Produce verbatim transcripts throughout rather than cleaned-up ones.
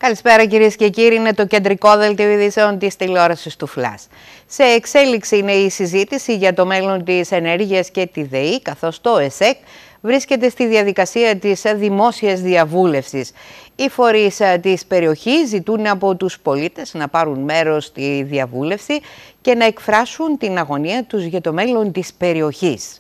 Καλησπέρα κυρίες και κύριοι, είναι το κεντρικό δελτίο ειδήσεων της τηλεόρασης του Φλας. Σε εξέλιξη είναι η συζήτηση για το μέλλον της ενέργειας και τη ΔΕΗ, καθώς το ΕΣΕΚ βρίσκεται στη διαδικασία της δημόσιας διαβούλευσης. Οι φορείς της περιοχής ζητούν από τους πολίτες να πάρουν μέρος στη διαβούλευση και να εκφράσουν την αγωνία τους για το μέλλον της περιοχής.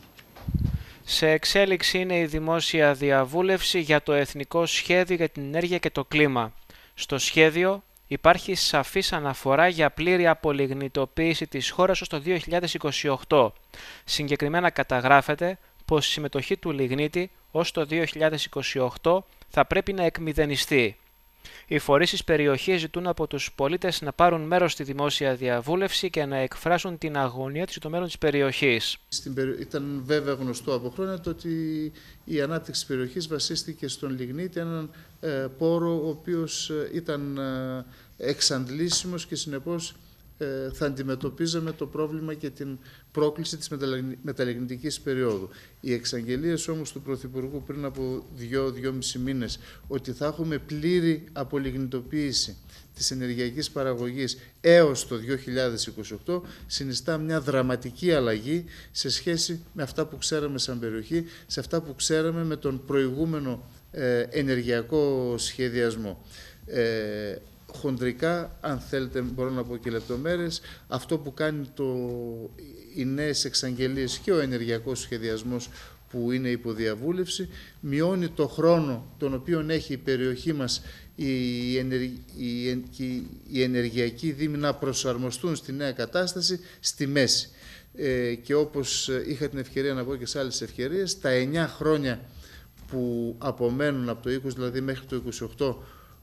Σε εξέλιξη είναι η δημόσια διαβούλευση για το Εθνικό Σχέδιο για την Ενέργεια και το Κλίμα. Στο σχέδιο υπάρχει σαφής αναφορά για πλήρη απολιγνητοποίηση της χώρας ως το δύο χιλιάδες είκοσι οκτώ. Συγκεκριμένα καταγράφεται πως η συμμετοχή του λιγνίτη ως το δύο χιλιάδες είκοσι οκτώ θα πρέπει να εκμηδενιστεί. Οι φορείς της περιοχής ζητούν από τους πολίτες να πάρουν μέρος στη δημόσια διαβούλευση και να εκφράσουν την αγωνία τους για το μέλλον της περιοχής. Ήταν βέβαια γνωστό από χρόνια το ότι η ανάπτυξη της περιοχής βασίστηκε στον λιγνίτη, έναν ε, πόρο ο οποίος ήταν ε, εξαντλήσιμος και συνεπώς ε, θα αντιμετωπίζαμε το πρόβλημα και την πρόκληση της μεταλλιγνητικής περίοδου. Οι εξαγγελίες όμως του Πρωθυπουργού πριν από δύο-δυόμισι μήνες ότι θα έχουμε πλήρη απολιγνητοποίηση της ενεργειακής παραγωγής έως το δύο χιλιάδες είκοσι οκτώ συνιστά μια δραματική αλλαγή σε σχέση με αυτά που ξέραμε σαν περιοχή, σε αυτά που ξέραμε με τον προηγούμενο ε, ενεργειακό σχεδιασμό. Ε, Χοντρικά, αν θέλετε μπορώ να πω και λεπτομέρειες, αυτό που κάνει το, οι νέες εξαγγελίες και ο ενεργειακός σχεδιασμός που είναι υποδιαβούλευση, μειώνει το χρόνο τον οποίο έχει η περιοχή μας η, ενεργ, η, η, η ενεργειακή δήμοι να προσαρμοστούν στη νέα κατάσταση στη μέση. Ε, και όπως είχα την ευκαιρία να πω και σε άλλες ευκαιρίες, τα εννιά χρόνια που απομένουν από το είκοσι δηλαδή μέχρι το είκοσι οκτώ,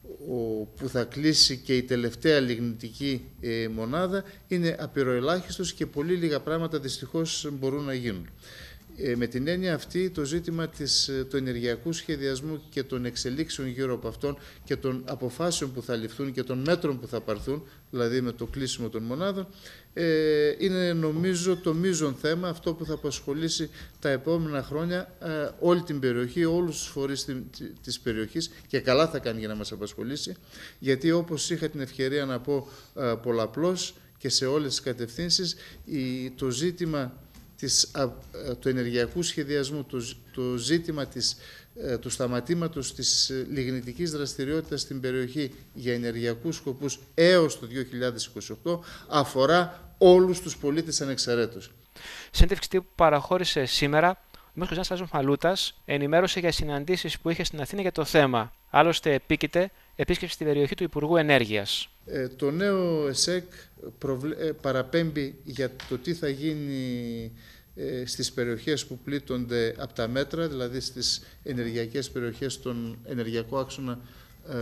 που θα κλείσει και η τελευταία λιγνητική μονάδα, είναι απειροελάχιστος και πολύ λίγα πράγματα δυστυχώς μπορούν να γίνουν. Με την έννοια αυτή, το ζήτημα της, του ενεργειακού σχεδιασμού και των εξελίξεων γύρω από αυτόν και των αποφάσεων που θα ληφθούν και των μέτρων που θα πάρθουν, δηλαδή με το κλείσιμο των μονάδων, ε, είναι νομίζω το μείζον θέμα, αυτό που θα απασχολήσει τα επόμενα χρόνια ε, όλη την περιοχή, όλους τους φορείς της περιοχής, και καλά θα κάνει για να μας απασχολήσει, γιατί όπως είχα την ευκαιρία να πω ε, πολλαπλώς και σε όλες τις κατευθύνσεις, η, το ζήτημα Της, του ενεργειακού σχεδιασμού, το, το ζήτημα της, του σταματήματος της λιγνητικής δραστηριότητας στην περιοχή για ενεργειακούς σκοπούς έως το δύο χιλιάδες είκοσι οκτώ αφορά όλους τους πολίτες ανεξαιρέτως. Συνέντευξη που παραχώρησε σήμερα, ο Μέχος Γιάννης Μαλούτας ενημέρωσε για συναντήσεις που είχε στην Αθήνα για το θέμα. Άλλωστε επίκειται επίσκεψη στην περιοχή του Υπουργού Ενέργειας. Ε, το νέο ΕΣΕΚ προβλε... ε, παραπέμπει για το τι θα γίνει ε, στις περιοχές που πλήττονται από τα μέτρα, δηλαδή στις ενεργειακές περιοχές, στον ενεργειακό άξονα ε,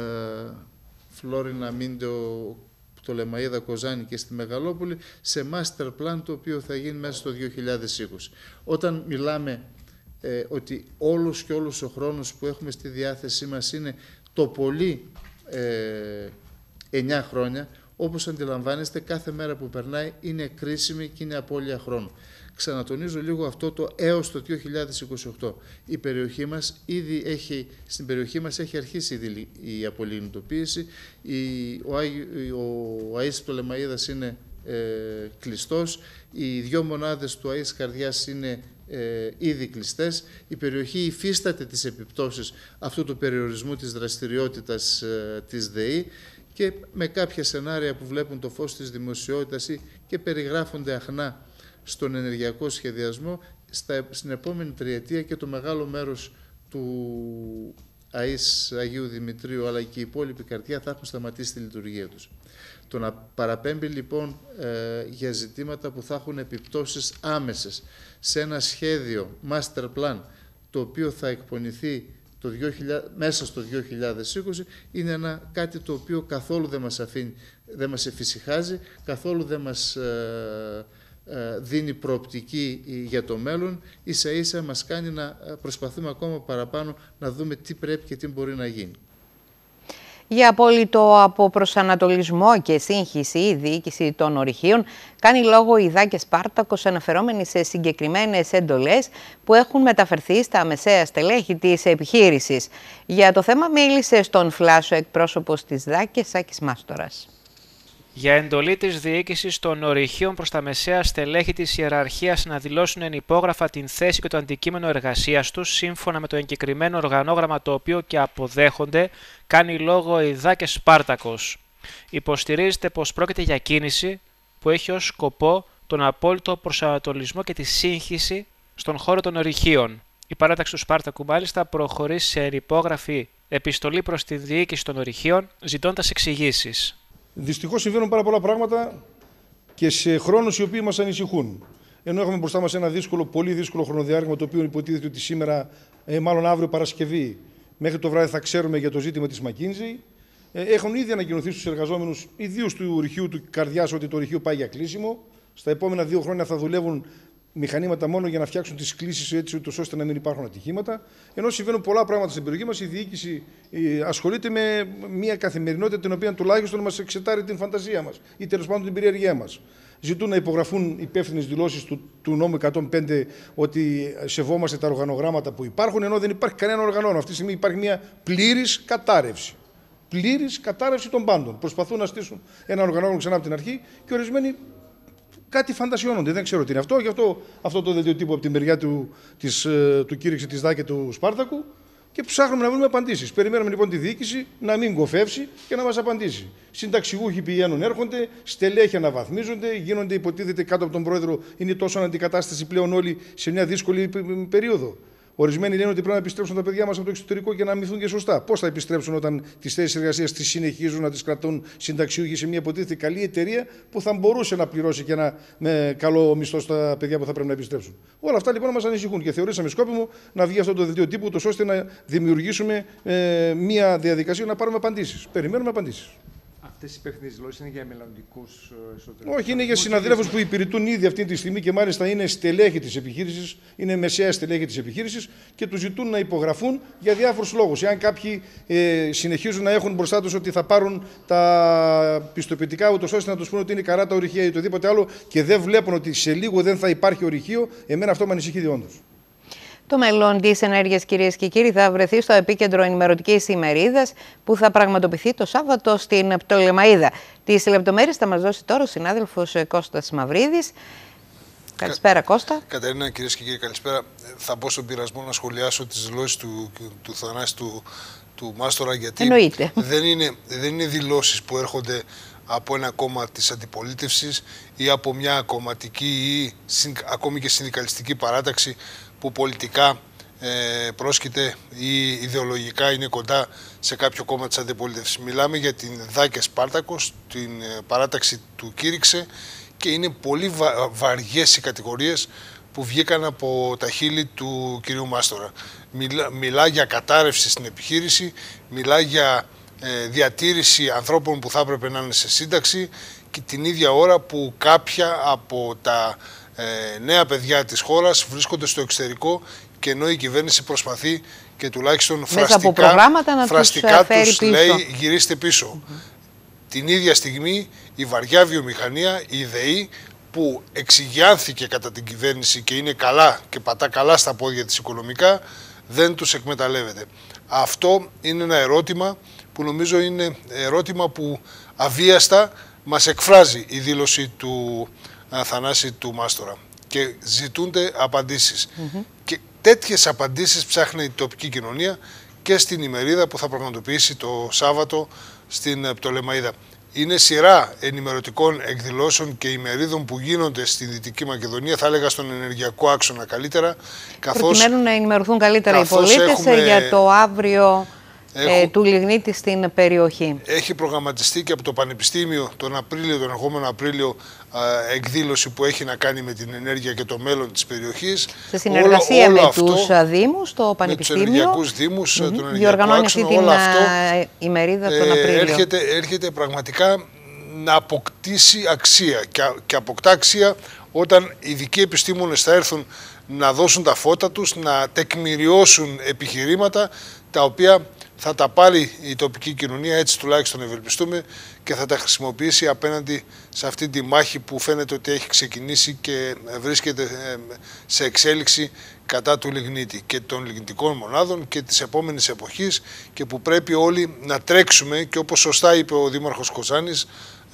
Φλόρινα, Μίντεο, Πτολεμαΐδα, Κοζάνη και στη Μεγαλόπολη, σε master plan το οποίο θα γίνει μέσα στο δύο χιλιάδες είκοσι. Όταν μιλάμε ε, ότι όλος και όλος ο χρόνος που έχουμε στη διάθεσή μας είναι το πολύ ε, εννιά χρόνια, όπως αντιλαμβάνεστε, κάθε μέρα που περνάει είναι κρίσιμη και είναι απώλεια χρόνου. Ξανατονίζω λίγο αυτό το έως το δύο χιλιάδες είκοσι οκτώ. Η περιοχή μας ήδη έχει, στην περιοχή μας έχει αρχίσει ήδη η απολιγνητοποίηση. Η, ο, ο ΑΕΣ Πτολεμαΐδας είναι ε, κλειστός. Οι δύο μονάδες του ΑΕΣ Καρδιάς είναι ε, ήδη κλειστές. Η περιοχή υφίσταται τις επιπτώσεις αυτού του περιορισμού της δραστηριότητας ε, της ΔΕΗ, και με κάποια σενάρια που βλέπουν το φως της δημοσιότητας και περιγράφονται αχνά στον ενεργειακό σχεδιασμό, στα, στην επόμενη τριετία και το μεγάλο μέρος του ΑΕΣ Αγίου Δημητρίου αλλά και η υπόλοιπη Καρδιά θα έχουν σταματήσει τη λειτουργία τους. Το να παραπέμπει λοιπόν ε, για ζητήματα που θα έχουν επιπτώσεις άμεσες σε ένα σχέδιο master plan το οποίο θα εκπονηθεί το δύο χιλιάδες, μέσα στο δύο χιλιάδες είκοσι, είναι ένα, κάτι το οποίο καθόλου δεν μας αφήνει, δεν μας εφησυχάζει, καθόλου δεν μας ε, ε, δίνει προοπτική για το μέλλον, ίσα ίσα μας κάνει να προσπαθούμε ακόμα παραπάνω να δούμε τι πρέπει και τι μπορεί να γίνει. Για απόλυτο αποπροσανατολισμό και σύγχυση, η διοίκηση των ορυχείων κάνει λόγο η Δάκε Σπάρτακος, αναφερόμενη σε συγκεκριμένες εντολές που έχουν μεταφερθεί στα μεσαία στελέχη της επιχείρησης. Για το θέμα μίλησε στον Φλάς ο εκπρόσωπος της Δάκε, Σάκης Μάστορας. Για εντολή της διοίκησης των ορυχείων προς τα μεσαία στελέχη της ιεραρχίας να δηλώσουν εν υπόγραφα την θέση και το αντικείμενο εργασίας τους, σύμφωνα με το εγκεκριμένο οργανόγραμμα το οποίο και αποδέχονται, κάνει λόγο η Δάκε Σπάρτακος. Υποστηρίζεται πως πρόκειται για κίνηση που έχει ως σκοπό τον απόλυτο προσανατολισμό και τη σύγχυση στον χώρο των ορυχείων. Η παράταξη του Σπάρτακου μάλιστα προχωρεί σε υπόγραφη επιστολή προς τη διοίκηση των ορυχείων, ζητώντας εξηγήσεις. Δυστυχώς συμβαίνουν πάρα πολλά πράγματα και σε χρόνους οι οποίοι μας ανησυχούν. Ενώ έχουμε μπροστά μας ένα δύσκολο, πολύ δύσκολο χρονοδιάγραμμα, το οποίο υποτίθεται ότι σήμερα, ε, μάλλον αύριο Παρασκευή, μέχρι το βράδυ θα ξέρουμε για το ζήτημα της McKinsey. Ε, έχουν ήδη ανακοινωθεί στους εργαζόμενους, ιδίως του ορυχείου του Καρδιάς, ότι το ορυχείο πάει για κλείσιμο. Στα επόμενα δύο χρόνια θα δουλεύουν μηχανήματα μόνο για να φτιάξουν τις κλήσεις έτσι, ούτως ώστε να μην υπάρχουν ατυχήματα. Ενώ συμβαίνουν πολλά πράγματα στην περιοχή μας, η διοίκηση ε, ασχολείται με μια καθημερινότητα την οποία τουλάχιστον μας εξετάρει την φαντασία μας ή τέλος πάντων την περιέργειά μας. Ζητούν να υπογραφούν υπεύθυνες δηλώσεις του, του νόμου εκατόν πέντε ότι σεβόμαστε τα οργανογράμματα που υπάρχουν, ενώ δεν υπάρχει κανένα οργανόγραμμα. Αυτή τη στιγμή υπάρχει μια πλήρης κατάρρευση. Πλήρης κατάρρευση των πάντων. Προσπαθούν να στήσουν ένα οργανόγραμμα ξανά από την αρχή και ορισμένοι κάτι φαντασιώνονται, δεν ξέρω τι είναι αυτό. Γι' αυτό αυτό το δελτίο τύπου από τη μεριά του, της, του κήρυξη της Δάκε του Σπάρτακου και ψάχνουμε να βρούμε απαντήσεις. Περιμένουμε λοιπόν τη διοίκηση να μην κοφεύσει και να μας απαντήσει. Συνταξιούχοι πηγαίνουν, έρχονται, στελέχη αναβαθμίζονται, γίνονται υποτίθεται κάτω από τον πρόεδρο. Είναι τόσο αντικατάσταση πλέον όλοι σε μια δύσκολη περίοδο. Ορισμένοι λένε ότι πρέπει να επιστρέψουν τα παιδιά μας από το εξωτερικό και να αμοιφθούν και σωστά. Πώς θα επιστρέψουν όταν τις θέσεις εργασίας τις συνεχίζουν να τις κρατούν συνταξιούχοι σε μια υποτίθεται καλή εταιρεία που θα μπορούσε να πληρώσει και ένα με καλό μισθό στα παιδιά που θα πρέπει να επιστρέψουν. Όλα αυτά λοιπόν μας ανησυχούν και θεωρήσαμε σκόπιμο να βγει αυτό το δελτίο τύπου, ώστε να δημιουργήσουμε ε, μια διαδικασία να πάρουμε απαντήσεις. Περιμένουμε απαντήσεις. Αυτές οι υπεύθυνες δηλώσεις είναι για μελλοντικούς εσωτερικούς? Όχι, είναι για συναδέλφους που υπηρετούν ήδη αυτή τη στιγμή και μάλιστα είναι στελέχη της επιχείρησης, είναι μεσαία στελέχη της επιχείρησης και τους ζητούν να υπογραφούν για διάφορους λόγους. Εάν κάποιοι ε, συνεχίζουν να έχουν μπροστά τους ότι θα πάρουν τα πιστοποιητικά, ούτως ώστε να τους πούνε ότι είναι καρά τα ορυχεία ή οτιδήποτε άλλο και δεν βλέπουν ότι σε λίγο δεν θα υπάρχει ορυχείο, εμένα αυτό με ανησυχεί διόντως. Το μέλλον της ενέργειας, κυρίες και κύριοι, θα βρεθεί στο επίκεντρο ενημερωτικής ημερίδας που θα πραγματοποιηθεί το Σάββατο στην Πτολεμαΐδα. Τις λεπτομέρειες θα μας δώσει τώρα ο συνάδελφος Κώστας Μαυρίδης. Καλησπέρα, Κώστα. Κατερίνα, κυρίες και κύριοι, καλησπέρα. Θα μπω στον πειρασμό να σχολιάσω τις δηλώσεις του, του Θανάση του, του Μάστορα, γιατί Εννοείται. δεν είναι, δεν είναι δηλώσεις που έρχονται από ένα κόμμα της αντιπολίτευσης ή από μια κομματική ή συν, ακόμη και συνδικαλιστική παράταξη που πολιτικά ε, πρόσκειται ή ιδεολογικά είναι κοντά σε κάποιο κόμμα της αντιπολίτευσης. Μιλάμε για την Δάκε Σπάρτακος, την ε, παράταξη του κήρυξε και είναι πολύ βα, βαριές οι κατηγορίες που βγήκαν από τα χείλη του κυρίου Μάστορα. Μιλά, μιλά για κατάρρευση στην επιχείρηση, μιλά για ε, διατήρηση ανθρώπων που θα έπρεπε να είναι σε σύνταξη και την ίδια ώρα που κάποια από τα Ε, νέα παιδιά της χώρας βρίσκονται στο εξωτερικό και ενώ η κυβέρνηση προσπαθεί και τουλάχιστον μέσα φραστικά, να φραστικά τους, τους πίσω. λέει γυρίστε πίσω. Mm-hmm. Την ίδια στιγμή η βαριά βιομηχανία, η ΔΕΗ, που εξηγιάνθηκε κατά την κυβέρνηση και είναι καλά και πατά καλά στα πόδια της οικονομικά, δεν τους εκμεταλλεύεται. Αυτό είναι ένα ερώτημα που νομίζω είναι ερώτημα που αβίαστα μας εκφράζει η δήλωση του Θανάση του Μάστορα και ζητούνται απαντήσεις. Mm-hmm. Και τέτοιες απαντήσεις ψάχνει η τοπική κοινωνία και στην ημερίδα που θα πραγματοποιήσει το Σάββατο στην Πτολεμαΐδα. Είναι σειρά ενημερωτικών εκδηλώσεων και ημερίδων που γίνονται στη Δυτική Μακεδονία, θα έλεγα στον ενεργειακό άξονα καλύτερα. Καθώς, προκειμένου να ενημερωθούν καλύτερα οι πολίτες έχουμε... για το αύριο Έχω... ε, του λιγνίτη στην περιοχή. Έχει προγραμματιστεί και από το Πανεπιστήμιο τον Απρίλιο, τον ερχόμενο Απρίλιο, α, εκδήλωση που έχει να κάνει με την ενέργεια και το μέλλον της περιοχής. Σε συνεργασία όλο, όλο με αυτό, τους Δήμους, το Πανεπιστήμιο. Με τους ενεργειακούς Δήμους, mm-hmm. τον ενεργειακό διοργανώνει άξονα, αυτή την αυτό, ημερίδα τον ε, Απρίλιο. Έρχεται, έρχεται πραγματικά να αποκτήσει αξία και, και αποκτά αξία όταν ειδικοί επιστήμονες θα έρθουν να δώσουν τα φώτα τους, να τεκμηριώσουν επιχειρήματα τα οποία θα τα πάρει η τοπική κοινωνία, έτσι τουλάχιστον ευελπιστούμε, και θα τα χρησιμοποιήσει απέναντι σε αυτή τη μάχη που φαίνεται ότι έχει ξεκινήσει και βρίσκεται σε εξέλιξη κατά του λιγνίτη και των λιγνητικών μονάδων και της επόμενης εποχής, και που πρέπει όλοι να τρέξουμε, και όπως σωστά είπε ο Δήμαρχος Κοζάνης,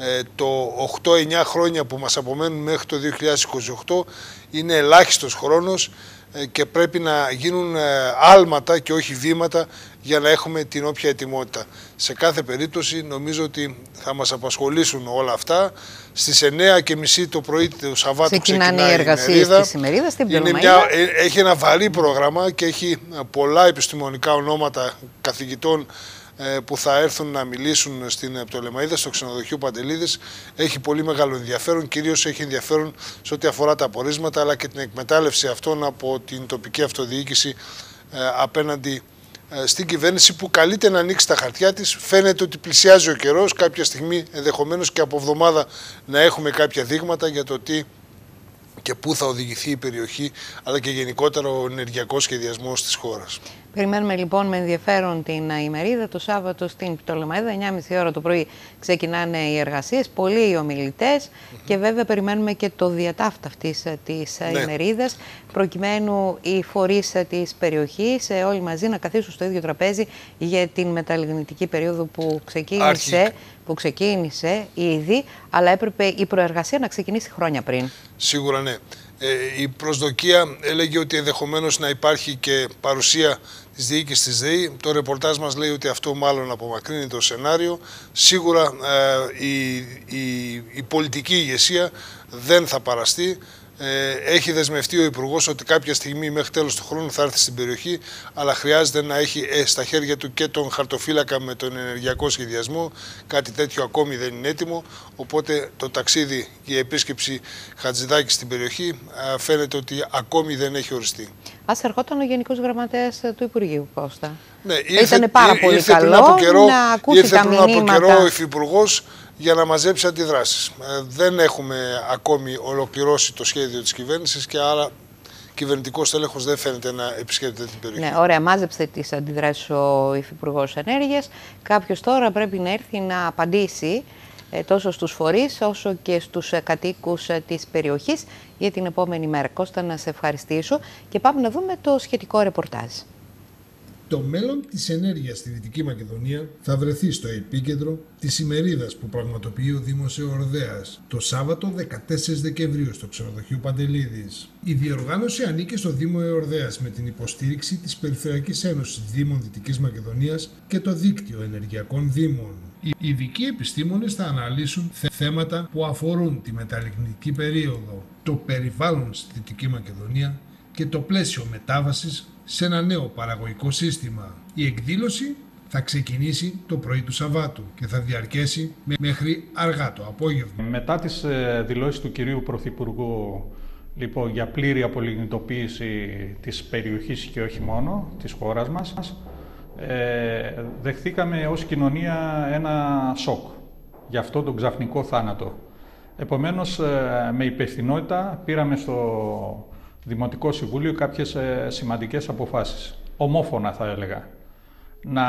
το οκτώ εννιά χρόνια που μας απομένουν μέχρι το δύο χιλιάδες είκοσι οκτώ είναι ελάχιστος χρόνος και πρέπει να γίνουν άλματα και όχι βήματα για να έχουμε την όποια ετοιμότητα. Σε κάθε περίπτωση νομίζω ότι θα μας απασχολήσουν όλα αυτά. Στις εννιά και μισή το πρωί του Σαββάτου ξεκινάει η εργασίες της ημερίδας στην Πτολεμαΐδα. Έχει ένα βαρύ πρόγραμμα και έχει πολλά επιστημονικά ονόματα καθηγητών που θα έρθουν να μιλήσουν στην Πτολεμαΐδα, στο ξενοδοχείο Παντελίδης. Έχει πολύ μεγάλο ενδιαφέρον, κυρίως έχει ενδιαφέρον σε ό,τι αφορά τα απορίσματα, αλλά και την εκμετάλλευση αυτών από την τοπική αυτοδιοίκηση ε, απέναντι ε, στην κυβέρνηση, που καλείται να ανοίξει τα χαρτιά της. Φαίνεται ότι πλησιάζει ο καιρός, κάποια στιγμή ενδεχομένως και από εβδομάδα να έχουμε κάποια δείγματα για το τι και πού θα οδηγηθεί η περιοχή, αλλά και γενικότερα ο ενεργειακός σχεδιασμός της χώρας. Περιμένουμε λοιπόν με ενδιαφέρον την ημερίδα. Το Σάββατο στην Πτολεμαΐδα, εννιά και μισή ώρα το πρωί, ξεκινάνε οι εργασίες. Πολλοί οι ομιλητές mm-hmm. και βέβαια περιμένουμε και το διατάφτα αυτής της ναι. ημερίδας, προκειμένου οι φορείς της περιοχής όλοι μαζί να καθίσουν στο ίδιο τραπέζι για την μεταλλιγνητική περίοδο που ξεκίνησε, που ξεκίνησε ήδη, αλλά έπρεπε η προεργασία να ξεκινήσει χρόνια πριν. Σίγουρα ναι. Ε, η προσδοκία έλεγε ότι ενδεχομένως να υπάρχει και παρουσία της διοίκησης της ΔΕΗ. Το ρεπορτάζ μας λέει ότι αυτό μάλλον απομακρύνει το σενάριο. Σίγουρα ε, η, η, η πολιτική ηγεσία δεν θα παραστεί. Ε, έχει δεσμευτεί ο Υπουργός ότι κάποια στιγμή μέχρι τέλος του χρόνου θα έρθει στην περιοχή, αλλά χρειάζεται να έχει ε, στα χέρια του και τον χαρτοφύλακα με τον ενεργειακό σχεδιασμό. Κάτι τέτοιο ακόμη δεν είναι έτοιμο, οπότε το ταξίδι και η επίσκεψη Χατζηδάκη στην περιοχή ε, φαίνεται ότι ακόμη δεν έχει οριστεί. Ας ερχόταν ο Γενικός Γραμματέας του Υπουργείου, Κώστα. Ναι, ήρθε, ήταν πάρα πολύ ήρθε καλό πριν από καιρό, να ακούσει τα μηνύματα. Ήρθε πριν από καιρό ο Υφυπουργός για να μαζέψει αντιδράσεις. Ε, δεν έχουμε ακόμη ολοκληρώσει το σχέδιο της κυβέρνησης και άρα κυβερνητικός τέλεχος δεν φαίνεται να επισκέπτεται την περιοχή. Ναι, ωραία, μάζεψε τις αντιδράσεις ο Υφυπουργός Ενέργειας. Κάποιος τώρα πρέπει να έρθει να απαντήσει ε, τόσο στους φορείς όσο και στους ε, κατοίκους ε, της περιοχής για την επόμενη μέρα. Κώστα, να σε ευχαριστήσω και πάμε να δούμε το σχετικό ρεπορτάζ. Το μέλλον της ενέργειας στη Δυτική Μακεδονία θα βρεθεί στο επίκεντρο της ημερίδας που πραγματοποιεί ο Δήμος Εορδέας το Σάββατο δεκατέσσερις Δεκεμβρίου στο ξενοδοχείο Παντελίδης. Η διοργάνωση ανήκει στο Δήμο Εορδέας με την υποστήριξη της Περιφερειακής Ένωσης Δήμων Δυτικής Μακεδονίας και το Δίκτυο Ενεργειακών Δήμων. Οι ειδικοί επιστήμονες θα αναλύσουν θέματα που αφορούν τη μεταλλιγνητική περίοδο, το περιβάλλον στη Δυτική Μακεδονία και το πλαίσιο μετάβασης σε ένα νέο παραγωγικό σύστημα. Η εκδήλωση θα ξεκινήσει το πρωί του Σαββάτου και θα διαρκέσει μέχρι αργά το απόγευμα. Μετά τις δηλώσεις του κυρίου Πρωθυπουργού λοιπόν, για πλήρη απολιγνητοποίηση της περιοχής και όχι μόνο της χώρας μας, ε, δεχθήκαμε ως κοινωνία ένα σοκ για αυτό τον ξαφνικό θάνατο. Επομένως, με υπευθυνότητα πήραμε στο Δημοτικό Συμβούλιο κάποιες ε, σημαντικές αποφάσεις, ομόφωνα θα έλεγα, να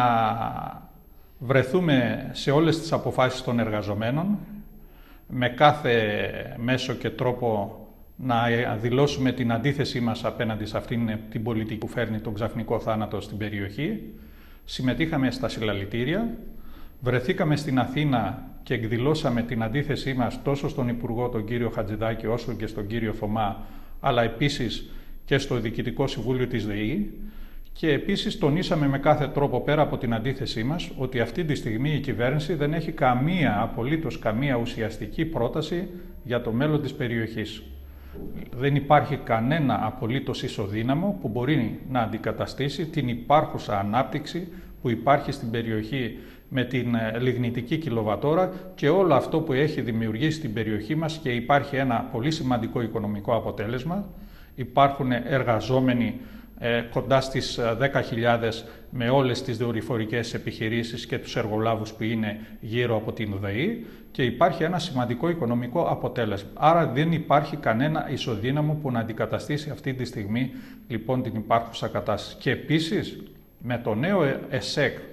βρεθούμε σε όλες τις αποφάσεις των εργαζομένων, με κάθε μέσο και τρόπο να δηλώσουμε την αντίθεσή μας απέναντι σε αυτήν την πολιτική που φέρνει τον ξαφνικό θάνατο στην περιοχή. Συμμετείχαμε στα συλλαλητήρια, βρεθήκαμε στην Αθήνα και εκδηλώσαμε την αντίθεσή μας τόσο στον Υπουργό τον κύριο Χατζηδάκη όσο και στον κύριο Θωμά, αλλά επίσης και στο Διοικητικό Συμβούλιο της ΔΕΗ, και επίσης τονίσαμε με κάθε τρόπο πέρα από την αντίθεσή μας ότι αυτή τη στιγμή η κυβέρνηση δεν έχει καμία, απολύτως καμία ουσιαστική πρόταση για το μέλλον της περιοχής. Δεν υπάρχει κανένα απολύτως ισοδύναμο που μπορεί να αντικαταστήσει την υπάρχουσα ανάπτυξη που υπάρχει στην περιοχή με την λιγνητική κιλοβατόρα και όλο αυτό που έχει δημιουργήσει στην περιοχή μας, και υπάρχει ένα πολύ σημαντικό οικονομικό αποτέλεσμα. Υπάρχουν εργαζόμενοι ε, κοντά στις δέκα χιλιάδες με όλες τις δορυφορικές επιχειρήσεις και τους εργολάβους που είναι γύρω από την ΔΕΗ, και υπάρχει ένα σημαντικό οικονομικό αποτέλεσμα. Άρα δεν υπάρχει κανένα ισοδύναμο που να αντικαταστήσει αυτή τη στιγμή λοιπόν την υπάρχουσα κατάσταση. Και επίσης με το νέο ΕΣΕΚ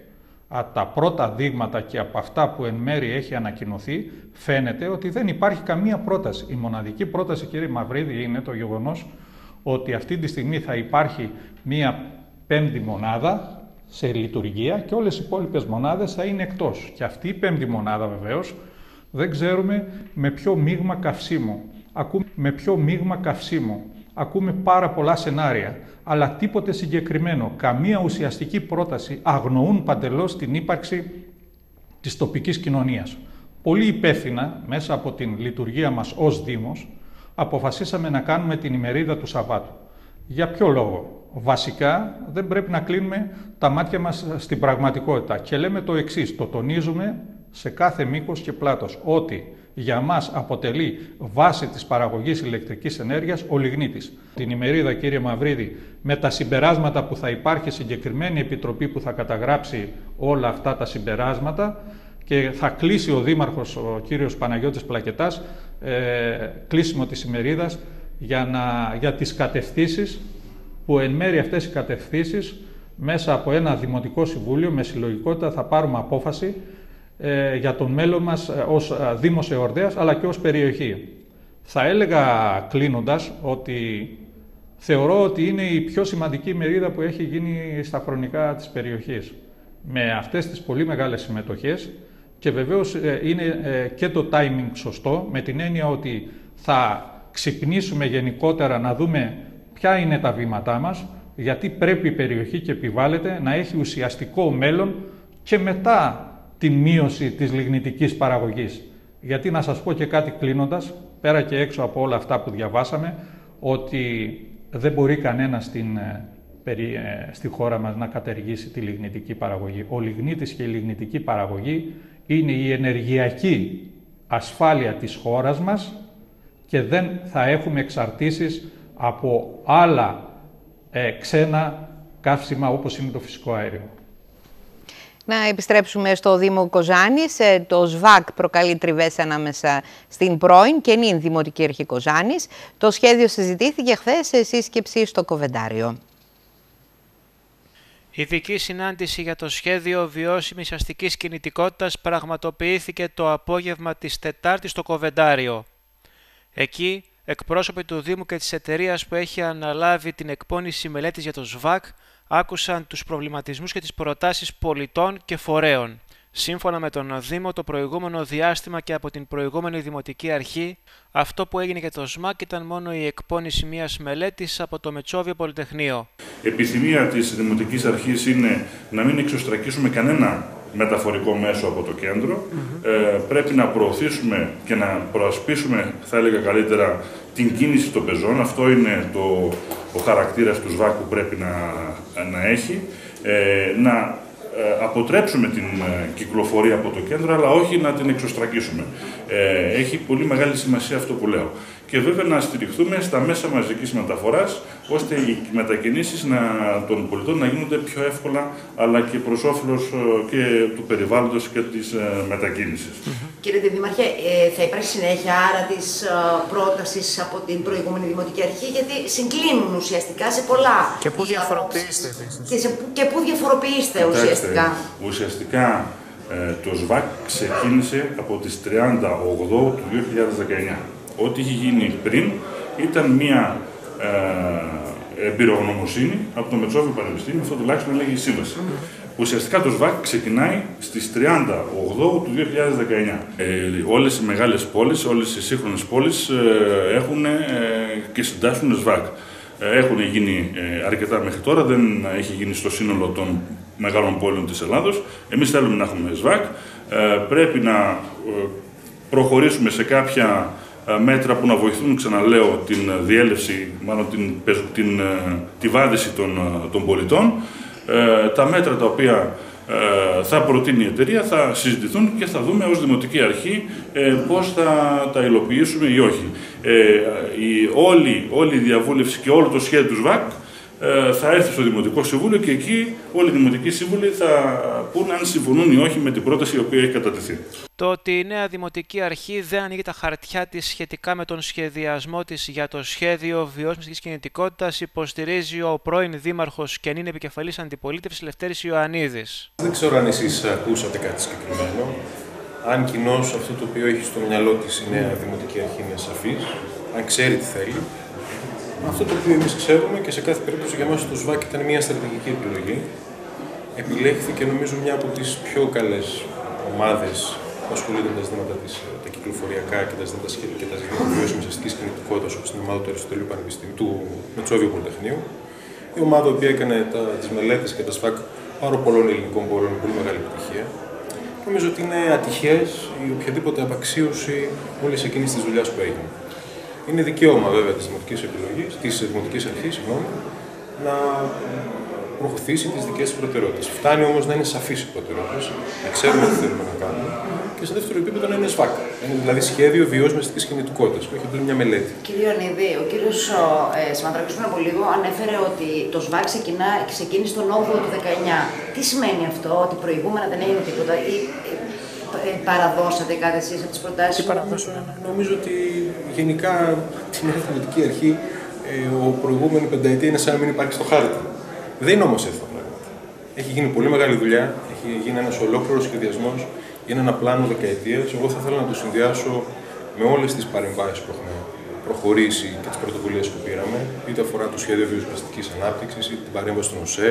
τα πρώτα δείγματα και από αυτά που εν μέρει έχει ανακοινωθεί, φαίνεται ότι δεν υπάρχει καμία πρόταση. Η μοναδική πρόταση, κύριε Μαυρίδη, είναι το γεγονός ότι αυτή τη στιγμή θα υπάρχει μία πέμπτη μονάδα σε λειτουργία και όλες οι υπόλοιπες μονάδες θα είναι εκτός. Και αυτή η πέμπτη μονάδα βεβαίως δεν ξέρουμε με ποιο μείγμα καυσίμου. Ακούμε με ποιο μείγμα καυσίμου. Ακούμε πάρα πολλά σενάρια, αλλά τίποτε συγκεκριμένο. Καμία ουσιαστική πρόταση, αγνοούν παντελώς την ύπαρξη της τοπικής κοινωνίας. Πολύ υπεύθυνα, μέσα από την λειτουργία μας ως Δήμος, αποφασίσαμε να κάνουμε την ημερίδα του Σαββάτου. Για ποιο λόγο? Βασικά, δεν πρέπει να κλείνουμε τα μάτια μας στην πραγματικότητα. Και λέμε το εξής, το τονίζουμε σε κάθε μήκος και πλάτος, ότι για μας αποτελεί βάση της παραγωγής ηλεκτρικής ενέργειας ο λιγνίτης. Την ημερίδα, κύριε Μαυρίδη, με τα συμπεράσματα που θα υπάρχει συγκεκριμένη επιτροπή που θα καταγράψει όλα αυτά τα συμπεράσματα και θα κλείσει ο Δήμαρχος, ο κύριος Παναγιώτης Πλακετάς, ε, κλείσιμο της ημερίδας για, να, για τις κατευθύνσεις, που εν μέρει αυτές οι κατευθύνσεις μέσα από ένα Δημοτικό Συμβούλιο με συλλογικότητα θα πάρουμε απόφαση ε, για τον μέλλον μας ε, ως ε, Δήμος Εορδαίας αλλά και ως περιοχή. Θα έλεγα κλείνοντας ότι θεωρώ ότι είναι η πιο σημαντική ημερίδα που έχει γίνει στα χρονικά της περιοχής. Με αυτές τις πολύ μεγάλες συμμετοχές και βεβαίως ε, είναι ε, και το timing σωστό, με την έννοια ότι θα ξυπνήσουμε γενικότερα να δούμε ποια είναι τα βήματά μας, γιατί πρέπει η περιοχή και επιβάλλεται να έχει ουσιαστικό μέλλον και μετά τη μείωση της λιγνητικής παραγωγής. Γιατί να σας πω και κάτι κλείνοντας, πέρα και έξω από όλα αυτά που διαβάσαμε, ότι δεν μπορεί κανένας στην, στη χώρα μας να καταργήσει τη λιγνητική παραγωγή. Ο λιγνίτης και η λιγνητική παραγωγή είναι η ενεργειακή ασφάλεια της χώρας μας και δεν θα έχουμε εξαρτήσεις από άλλα ε, ξένα καύσιμα όπως είναι το φυσικό αέριο. Να επιστρέψουμε στο Δήμο Κοζάνης. Το ΣΒΑΚ προκαλεί τριβές ανάμεσα στην πρώην και νυν Δημοτική Αρχή Κοζάνης. Το σχέδιο συζητήθηκε χθες σε σύσκεψη στο Κοβεντάριο. Ειδική συνάντηση για το σχέδιο βιώσιμης αστικής κινητικότητας πραγματοποιήθηκε το απόγευμα της Τετάρτης στο Κοβεντάριο. Εκεί, εκπρόσωποι του Δήμου και της εταιρείας που έχει αναλάβει την εκπόνηση μελέτης για το ΣΒΑΚ άκουσαν τους προβληματισμούς και τις προτάσεις πολιτών και φορέων. Σύμφωνα με τον Δήμο, το προηγούμενο διάστημα και από την προηγούμενη Δημοτική Αρχή, αυτό που έγινε για το ΣΜΑΚ ήταν μόνο η εκπόνηση μιας μελέτης από το Μετσόβιο Πολυτεχνείο. Επιθυμία της Δημοτικής Αρχής είναι να μην εξωστρακίσουμε κανένα μεταφορικό μέσο από το κέντρο. Mm-hmm. ε, πρέπει να προωθήσουμε και να προασπίσουμε, θα έλεγα καλύτερα, την κίνηση των πεζών. Αυτό είναι το, ο χαρακτήρας του ΣΒΑΚ που πρέπει να, να έχει. Ε, να ε, αποτρέψουμε την ε, κυκλοφορία από το κέντρο, αλλά όχι να την εξωστρακίσουμε. Ε, έχει πολύ μεγάλη σημασία αυτό που λέω. Και βέβαια να στηριχθούμε στα μέσα μαζικής μεταφοράς, ώστε οι μετακινήσεις να, των πολιτών να γίνονται πιο εύκολα, αλλά και προς όφελος και του περιβάλλοντος και της ε, μετακίνησης. Mm-hmm. Κύριε Δήμαρχε, ε, θα υπάρχει συνέχεια άρα της ε, πρότασης από την προηγούμενη Δημοτική Αρχή, γιατί συγκλίνουν ουσιαστικά σε πολλά. Και πού διαφοροποιείστε. Και, σε, και πού διαφοροποιείστε ουσιαστικά. Ουσιαστικά ε, το ΣΒΑΚ ξεκίνησε από τις τριάντα οκτώ του δύο χιλιάδες δεκαεννιά. Ό,τι είχε γίνει πριν ήταν μια ε, εμπειρογνωμοσύνη από το Μετσόβιο Πανεπιστήμιο, αυτό τουλάχιστον λέγει η σύμβαση. Mm-hmm. Ουσιαστικά το ΣΒΑΚ ξεκινάει στις τριάντα οκτώ του δύο χιλιάδες δεκαεννιά. Ε, όλες οι μεγάλες πόλεις, όλες οι σύγχρονες πόλεις ε, έχουν ε, και συντάσσουν ΣΒΑΚ. Ε, έχουν γίνει ε, αρκετά μέχρι τώρα, δεν έχει γίνει στο σύνολο των μεγάλων πόλεων της Ελλάδος. Εμείς θέλουμε να έχουμε ΣΒΑΚ. Ε, πρέπει να ε, προχωρήσουμε σε κάποια μέτρα που να βοηθούν, ξαναλέω, την διέλευση, μάλλον την, την, τη βάδιση των, των πολιτών. Ε, τα μέτρα τα οποία ε, θα προτείνει η εταιρεία θα συζητηθούν και θα δούμε ως Δημοτική Αρχή ε, πώς θα τα υλοποιήσουμε ή όχι. Ε, η, όλη, όλη η διαβούλευση και όλο το σχέδιο του ΣΒΑΚ ε, θα έρθει στο Δημοτικό Συμβούλιο και εκεί όλοι οι Δημοτικοί Σύμβουλοι θα πούν αν συμφωνούν ή όχι με την πρόταση η οποία έχει κατατεθεί. Το ότι η νέα Δημοτική Αρχή δεν ανοίγει τα χαρτιά της σχετικά με τον σχεδιασμό της για το σχέδιο βιώσιμης κινητικότητας υποστηρίζει ο πρώην Δήμαρχος και νυν επικεφαλής αντιπολίτευσης Λευτέρης Ιωαννίδης. Δεν ξέρω αν εσείς ακούσατε κάτι συγκεκριμένο. Αν κοινώς αυτό το οποίο έχει στο μυαλό της η νέα Δημοτική Αρχή είναι σαφής, αν ξέρει τι θέλει. Αυτό το οποίο εμείς ξέρουμε και σε κάθε περίπτωση για μας το ΣΒΑΚ ήταν μια στρατηγική επιλογή. Επιλέχθηκε νομίζω μια από τις πιο καλές ομάδες που ασχολούνται με τα ζητήματα της, τα κυκλοφοριακά και τα ζητήματα και τα ζητήματα βιώσιμης αστικής κινητικότητας, όπως την ομάδα του Αριστοτελείου Πανεπιστημίου, του Μετσόβιου Πολυτεχνείου. Η ομάδα που έκανε τις μελέτες και τα ΣΒΑΚ πάρα πολλών ελληνικών πόρων με πολύ μεγάλη επιτυχία. Νομίζω ότι είναι ατυχές η οποιαδήποτε απαξίωση όλης εκείνης της δουλειάς που έγινε. Είναι δικαίωμα βέβαια της Δημοτικής Επιλογής, της Δημοτικής Αρχής, συγγνώμη, να προωθήσει τις δικές της προτεραιότητες. Φτάνει όμως να είναι σαφείς οι προτεραιότητες, να ξέρουμε τι θέλουμε να κάνουμε και σε δεύτερο επίπεδο να είναι ΣΒΑΚ. Είναι δηλαδή σχέδιο βιώσιμης αστικής κινητικότητας, που έχει απλή μια μελέτη. Κύριε Ιωαννίδη, ο κύριος ε, Σιμανδράκης πριν από λίγο ανέφερε ότι το ΣΒΑΚ ξεκινά, ξεκίνησε τον όγδοο του δεκαεννιά. Τι σημαίνει αυτό, ότι προηγούμενα δεν έγινε τίποτα ή ε, παραδώσατε κάτι εσείς από τις προτάσεις? Τι παραδώσαμε? Νομίζω ότι γενικά την νέα Δημοτική Αρχή ε, ο προηγούμενη πενταετία είναι σαν να μην υπάρχει στο χάρτη. Δεν είναι όμως έτσι τα πράγματα. Έχει γίνει πολύ μεγάλη δουλειά, έχει γίνει ένας ολόκληρος σχεδιασμός, είναι ένα πλάνο δεκαετίας. Εγώ θα ήθελα να το συνδυάσω με όλες τις παρεμβάσεις που έχουμε προχωρήσει και τις πρωτοβουλίες που πήραμε, είτε αφορά το σχέδιο βιωσιμαστικής ανάπτυξης, είτε την παρέμβαση των ΟΣΕ,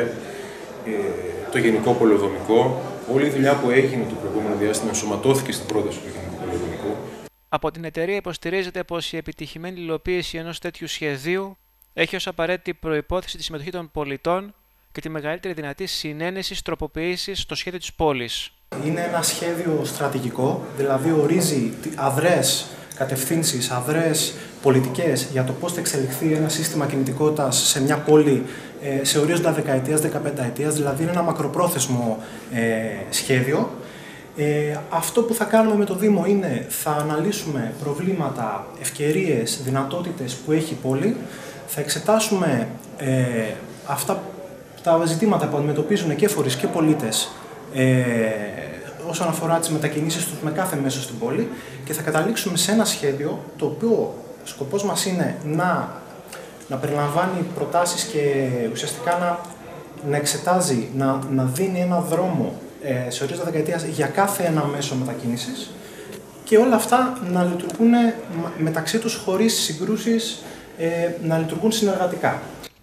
το γενικό πολεοδομικό. Όλη η δουλειά που έγινε το προηγούμενο διάστημα ενσωματώθηκε στην πρόταση του γενικού πολεοδομικού. Από την εταιρεία υποστηρίζεται πως η επιτυχημένη υλοποίηση ενός τέτοιου σχεδίου έχει ως απαραίτητη προϋπόθεση τη συμμετοχή των πολιτών και τη μεγαλύτερη δυνατή συνένεση τροποποίησης στο σχέδιο της πόλης. Είναι ένα σχέδιο στρατηγικό, δηλαδή ορίζει αδρές κατευθύνσεις, αδρές πολιτικές για το πώς θα εξελιχθεί ένα σύστημα κινητικότητας σε μια πόλη σε ορίζοντα δεκαετίας, δεκαπενταετίας, δηλαδή είναι ένα μακροπρόθεσμο ε, σχέδιο. Ε, αυτό που θα κάνουμε με το Δήμο είναι θα αναλύσουμε προβλήματα, ευκαιρίες, δυνατότητες που έχει η πόλη, θα εξετάσουμε ε, αυτά τα ζητήματα που αντιμετωπίζουν και φορείς και πολίτες ε, όσον αφορά τις μετακινήσεις τους με κάθε μέσο στην πόλη και θα καταλήξουμε σε ένα σχέδιο το οποίο σκοπός μας είναι να, να περιλαμβάνει προτάσεις και ουσιαστικά να, να εξετάζει, να, να δίνει ένα δρόμο ε, σε ορίζοντα δεκαετίας για κάθε ένα μέσο μετακίνησης και όλα αυτά να λειτουργούν μεταξύ τους χωρίς συγκρούσεις, ε, να λειτουργούν συνεργατικά.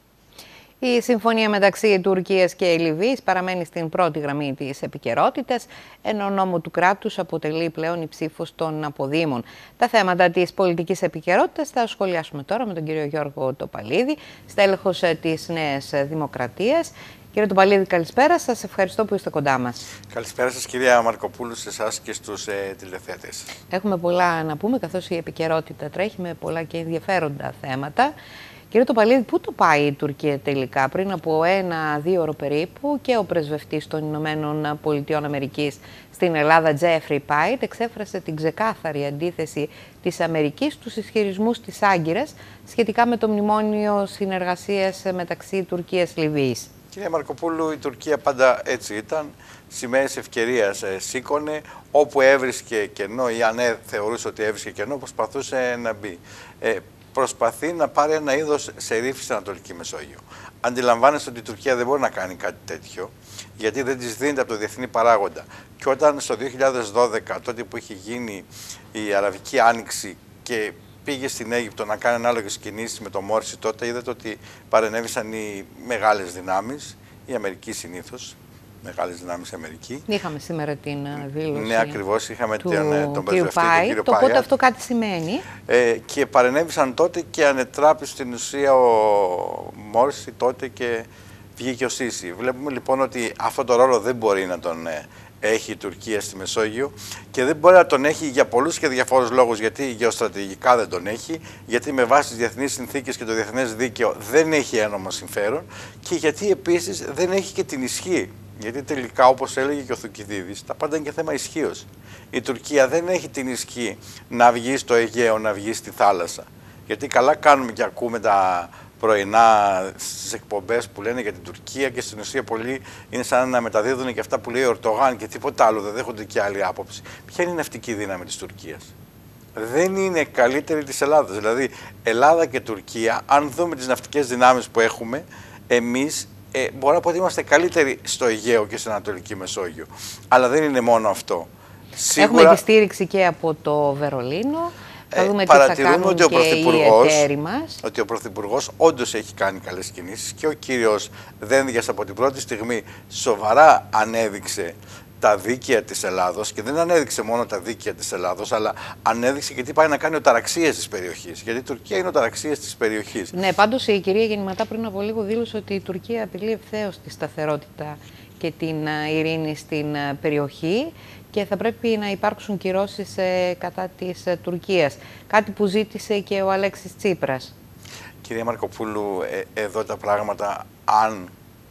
Η συμφωνία μεταξύ Τουρκίας και Λιβύης παραμένει στην πρώτη γραμμή της επικαιρότητας, ενώ ο νόμο του κράτους αποτελεί πλέον η ψήφος των αποδήμων. Τα θέματα της πολιτικής επικαιρότητας θα σχολιάσουμε τώρα με τον κύριο Γιώργο Τοπαλίδη, στέλεχος της Νέας Δημοκρατίας. Κύριε Τοπαλίδη, καλησπέρα. Σας ευχαριστώ που είστε κοντά μας. Καλησπέρα σας, κυρία Μαρκοπούλου, σε εσάς και στους ε, τηλεθεατές. Έχουμε πολλά να πούμε, καθώς η επικαιρότητα τρέχει με πολλά και ενδιαφέροντα θέματα. Κύριε Τοπαλίδη, πού το πάει η Τουρκία τελικά? Πριν από ένα-δύο ώρο περίπου και ο πρεσβευτής των Ηνωμένων Πολιτειών Αμερικής στην Ελλάδα, Τζέφρι Πάιτ, εξέφρασε την ξεκάθαρη αντίθεση της Αμερικής στους ισχυρισμούς της Άγκυρας σχετικά με το μνημόνιο συνεργασίας μεταξύ Τουρκίας-Λιβύης. Κύριε Μαρκοπούλου, η Τουρκία πάντα έτσι ήταν. Σημαίες ευκαιρίας ε, σήκωνε, όπου έβρισκε κενό ή αν ε, θεωρούσε ότι έβρισκε κενό, προσπαθούσε να μπει. Ε, Προσπαθεί να πάρει ένα είδος σερίφη στην Ανατολική Μεσόγειο. Αντιλαμβάνεστε ότι η Τουρκία δεν μπορεί να κάνει κάτι τέτοιο, γιατί δεν της δίνεται από το διεθνή παράγοντα. Και όταν στο δύο χιλιάδες δώδεκα, τότε που είχε γίνει η Αραβική Άνοιξη και πήγε στην Αίγυπτο να κάνει ανάλογες κινήσεις με το Μόρση, τότε είδατε ότι παρενέβησαν οι μεγάλες δυνάμεις, η Αμερική συνήθως. Μεγάλες δυνάμεις Αμερική. Είχαμε σήμερα την δήλωση. Ναι, ακριβώς. Είχαμε του τον, τον πρεσβευτή, τον κύριο Πάιτ. Οπότε αυτό κάτι σημαίνει. Ε, και παρενέβησαν τότε και ανετράπη στην ουσία ο Μόρση τότε και βγήκε ο Σίση. Βλέπουμε λοιπόν ότι αυτό το ρόλο δεν μπορεί να τον ε, έχει η Τουρκία στη Μεσόγειο και δεν μπορεί να τον έχει για πολλούς και διαφόρους λόγους, γιατί γεωστρατηγικά δεν τον έχει, γιατί με βάση τις διεθνείς συνθήκες και το διεθνές δίκαιο δεν έχει ένομο συμφέρον και γιατί επίσης δεν έχει και την ισχύ. Γιατί τελικά, όπως έλεγε και ο Θουκυδίδης, τα πάντα είναι και θέμα ισχύως. Η Τουρκία δεν έχει την ισχύ να βγει στο Αιγαίο, να βγει στη θάλασσα. Γιατί καλά κάνουμε και ακούμε τα πρωινά στις εκπομπές που λένε για την Τουρκία και στην ουσία πολλοί είναι σαν να μεταδίδουν και αυτά που λέει ο Ερντογάν και τίποτα άλλο, δεν δέχονται και άλλη άποψη. Ποια είναι η ναυτική δύναμη της Τουρκίας? Δεν είναι καλύτερη της Ελλάδας. Δηλαδή, Ελλάδα και Τουρκία, αν δούμε τις ναυτικές δυνάμεις που έχουμε, εμείς ε, μπορώ να πω ότι είμαστε καλύτεροι στο Αιγαίο και στην Ανατολική Μεσόγειο. Αλλά δεν είναι μόνο αυτό. Σίγουρα, έχουμε τη στήριξη και από το Βερολίνο. Θα δούμε ε, τι θα παρατηρούμε κάνουν ότι ο και οι εταίροι μας. Ότι ο Πρωθυπουργός όντως έχει κάνει καλές κινήσεις και ο κύριος Δένδιας από την πρώτη στιγμή σοβαρά ανέδειξε τα δίκαια της Ελλάδος και δεν ανέδειξε μόνο τα δίκαια της Ελλάδος, αλλά ανέδειξε και τι πάει να κάνει ο ταραξίες της περιοχής. Γιατί η Τουρκία είναι ο ταραξίες της περιοχής. Ναι, πάντως η κυρία Γεννηματά πριν από λίγο δήλωσε ότι η Τουρκία απειλεί ευθέως τη σταθερότητα και την ειρήνη στην περιοχή και θα πρέπει να υπάρξουν κυρώσεις ε, κατά της ε, Τουρκίας. Κάτι που ζήτησε και ο Αλέξης Τσίπρας. Κυρία Μαρκοπούλου, ε, εδώ τα πράγματα αν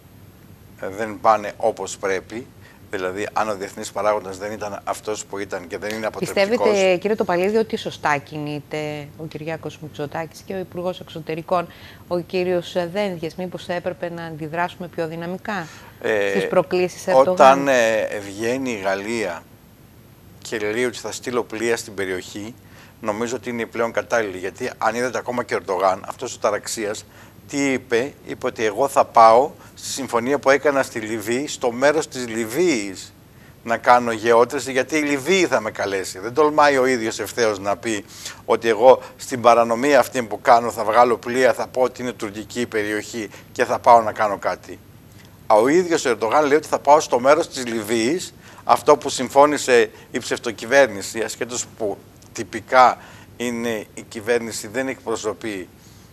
δεν πάνε όπως πρέπει, δηλαδή αν ο διεθνής παράγοντας δεν ήταν αυτός που ήταν και δεν είναι αποτρεπτικός. Πιστεύετε, κύριε Τοπαλίδη, ότι σωστά κινείται ο Κυριάκος Μητσοτάκης και ο Υπουργός Εξωτερικών, ο κύριος Δένδιας? Μήπως θα έπρεπε να αντιδράσουμε πιο δυναμικά ε, στις προκλήσεις Ερντογάν? Όταν ε, βγαίνει η Γαλλία και λέει ότι θα στείλω πλοία στην περιοχή, νομίζω ότι είναι πλέον κατάλληλη. Γιατί αν είδατε ακόμα και ο Ερντογάν, αυτός ο ταραξίας, τι είπε? Είπε ότι εγώ θα πάω στη συμφωνία που έκανα στη Λιβύη, στο μέρος της Λιβύης να κάνω γεώτρηση, γιατί η Λιβύη θα με καλέσει. Δεν τολμάει ο ίδιος ευθέως να πει ότι εγώ στην παρανομία αυτή που κάνω θα βγάλω πλοία, θα πω ότι είναι τουρκική περιοχή και θα πάω να κάνω κάτι. Ο ίδιος ο Ερντογάν λέει ότι θα πάω στο μέρος της Λιβύης, αυτό που συμφώνησε η ψευτοκυβέρνηση, ασχέτως που τυπικά είναι η κυβέρνηση, δεν εκπροσωπεί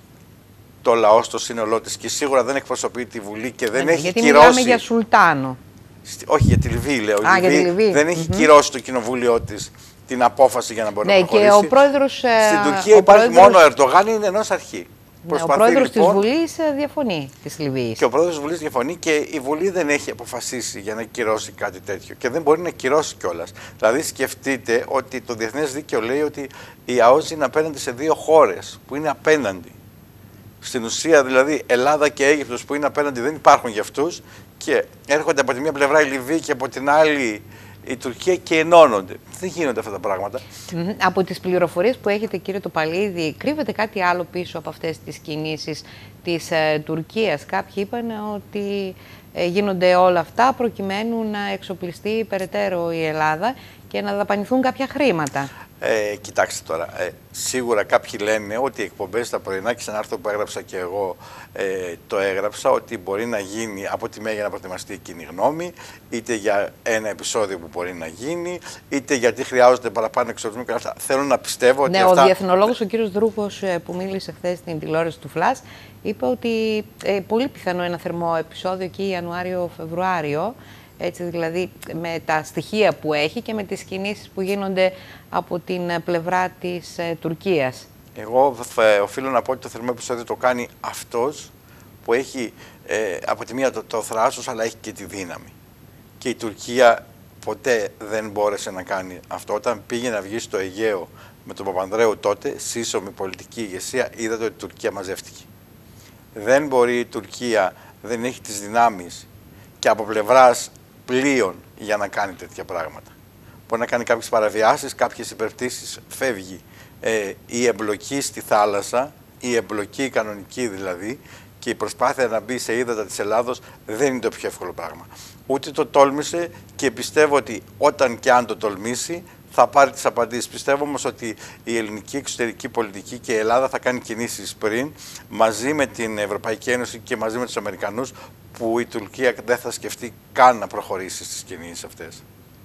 το λαό στο σύνολό της και σίγουρα δεν εκπροσωπεί τη Βουλή και δεν ναι, έχει γιατί κυρώσει. Μιλάμε για Σουλτάνο. Όχι, για τη Λιβύη λέω. Α, η Λιβύη, για τη Λιβύη. Δεν έχει mm-hmm. κυρώσει το κοινοβούλιο της την απόφαση για να μπορεί ναι, να προχωρήσει. Και ο πρόεδρος, στην Τουρκία ο υπάρχει πρόεδρος... μόνο ο Ερντογάν, είναι ενός αρχή. Ναι, ο πρόεδρος λοιπόν, της Βουλής διαφωνεί της Λιβύης. Και ο πρόεδρος της Βουλής διαφωνεί και η Βουλή δεν έχει αποφασίσει για να κυρώσει κάτι τέτοιο. Και δεν μπορεί να κυρώσει κιόλας. Δηλαδή, σκεφτείτε ότι το διεθνές δίκαιο λέει ότι η ΑΟΣ είναι απέναντι σε δύο χώρες που είναι απέναντι. Στην ουσία, δηλαδή, Ελλάδα και Αίγυπτος που είναι απέναντι δεν υπάρχουν για αυτούς και έρχονται από τη μία πλευρά η Λιβύη και από την άλλη η Τουρκία και ενώνονται. Δεν γίνονται αυτά τα πράγματα. Mm-hmm. Από τις πληροφορίες που έχετε, κύριε Τοπαλίδη, κρύβεται κάτι άλλο πίσω από αυτές τις κινήσεις της ε, Τουρκίας? Κάποιοι είπαν ότι ε, γίνονται όλα αυτά προκειμένου να εξοπλιστεί περαιτέρω η Ελλάδα και να δαπανηθούν κάποια χρήματα. Ε, κοιτάξτε τώρα, ε, σίγουρα κάποιοι λένε ότι οι εκπομπές στα πρωινά και σε ένα άρθρο που έγραψα και εγώ ε, το έγραψα ότι μπορεί να γίνει από τη ΜΕ για να προετοιμαστεί η κοινή γνώμη, είτε για ένα επεισόδιο που μπορεί να γίνει, είτε γιατί χρειάζονται παραπάνω εξοπλισμό και αυτά. Θέλω να πιστεύω ότι ναι, αυτά... Ο διεθνολόγος ο κύριος Δρούχος που μίλησε χθες στην τηλεόραση του Φλας είπε ότι ε, πολύ πιθανό ένα θερμό επεισόδιο εκεί Ιανουάριο-Φεβρουάριο. Έτσι δηλαδή με τα στοιχεία που έχει και με τις κινήσεις που γίνονται από την πλευρά της ε, Τουρκίας. Εγώ θα οφείλω να πω ότι το θερμό επεισόδιο το κάνει αυτός που έχει ε, από τη μία το, το θράσος αλλά έχει και τη δύναμη. Και η Τουρκία ποτέ δεν μπόρεσε να κάνει αυτό. Όταν πήγε να βγει στο Αιγαίο με τον Παπανδρέου τότε, σύσσωμη πολιτική ηγεσία, είδατε ότι η Τουρκία μαζεύτηκε. Δεν μπορεί η Τουρκία, δεν έχει τις δυνάμεις και από πλευράς πλοίων για να κάνει τέτοια πράγματα. Μπορεί να κάνει κάποιες παραβιάσεις, κάποιες υπερπτήσεις, φεύγει. Ε, η εμπλοκή στη θάλασσα, η εμπλοκή κανονική δηλαδή και η προσπάθεια να μπει σε ύδατα της Ελλάδος δεν είναι το πιο εύκολο πράγμα. Ούτε το τόλμησε και πιστεύω ότι όταν και αν το τολμήσει θα πάρει τις απαντήσεις. Πιστεύω όμως ότι η ελληνική εξωτερική πολιτική και η Ελλάδα θα κάνει κινήσεις πριν μαζί με την Ευρωπαϊκή Ένωση και μαζί με τους Αμερικανούς που η Τουρκία δεν θα σκεφτεί καν να προχωρήσει στις κινήσεις αυτές.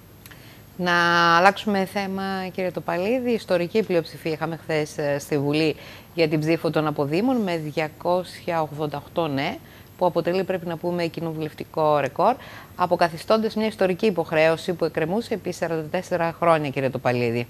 Να αλλάξουμε θέμα, κύριε Τοπαλίδη. Ιστορική πλειοψηφία είχαμε χθες στη Βουλή για την ψήφο των αποδήμων με διακόσια ογδόντα οκτώ ναι, που αποτελεί, πρέπει να πούμε, κοινοβουλευτικό ρεκόρ, αποκαθιστώντας μια ιστορική υποχρέωση που εκκρεμούσε επί σαράντα τέσσερα χρόνια, κύριε Τοπαλίδη.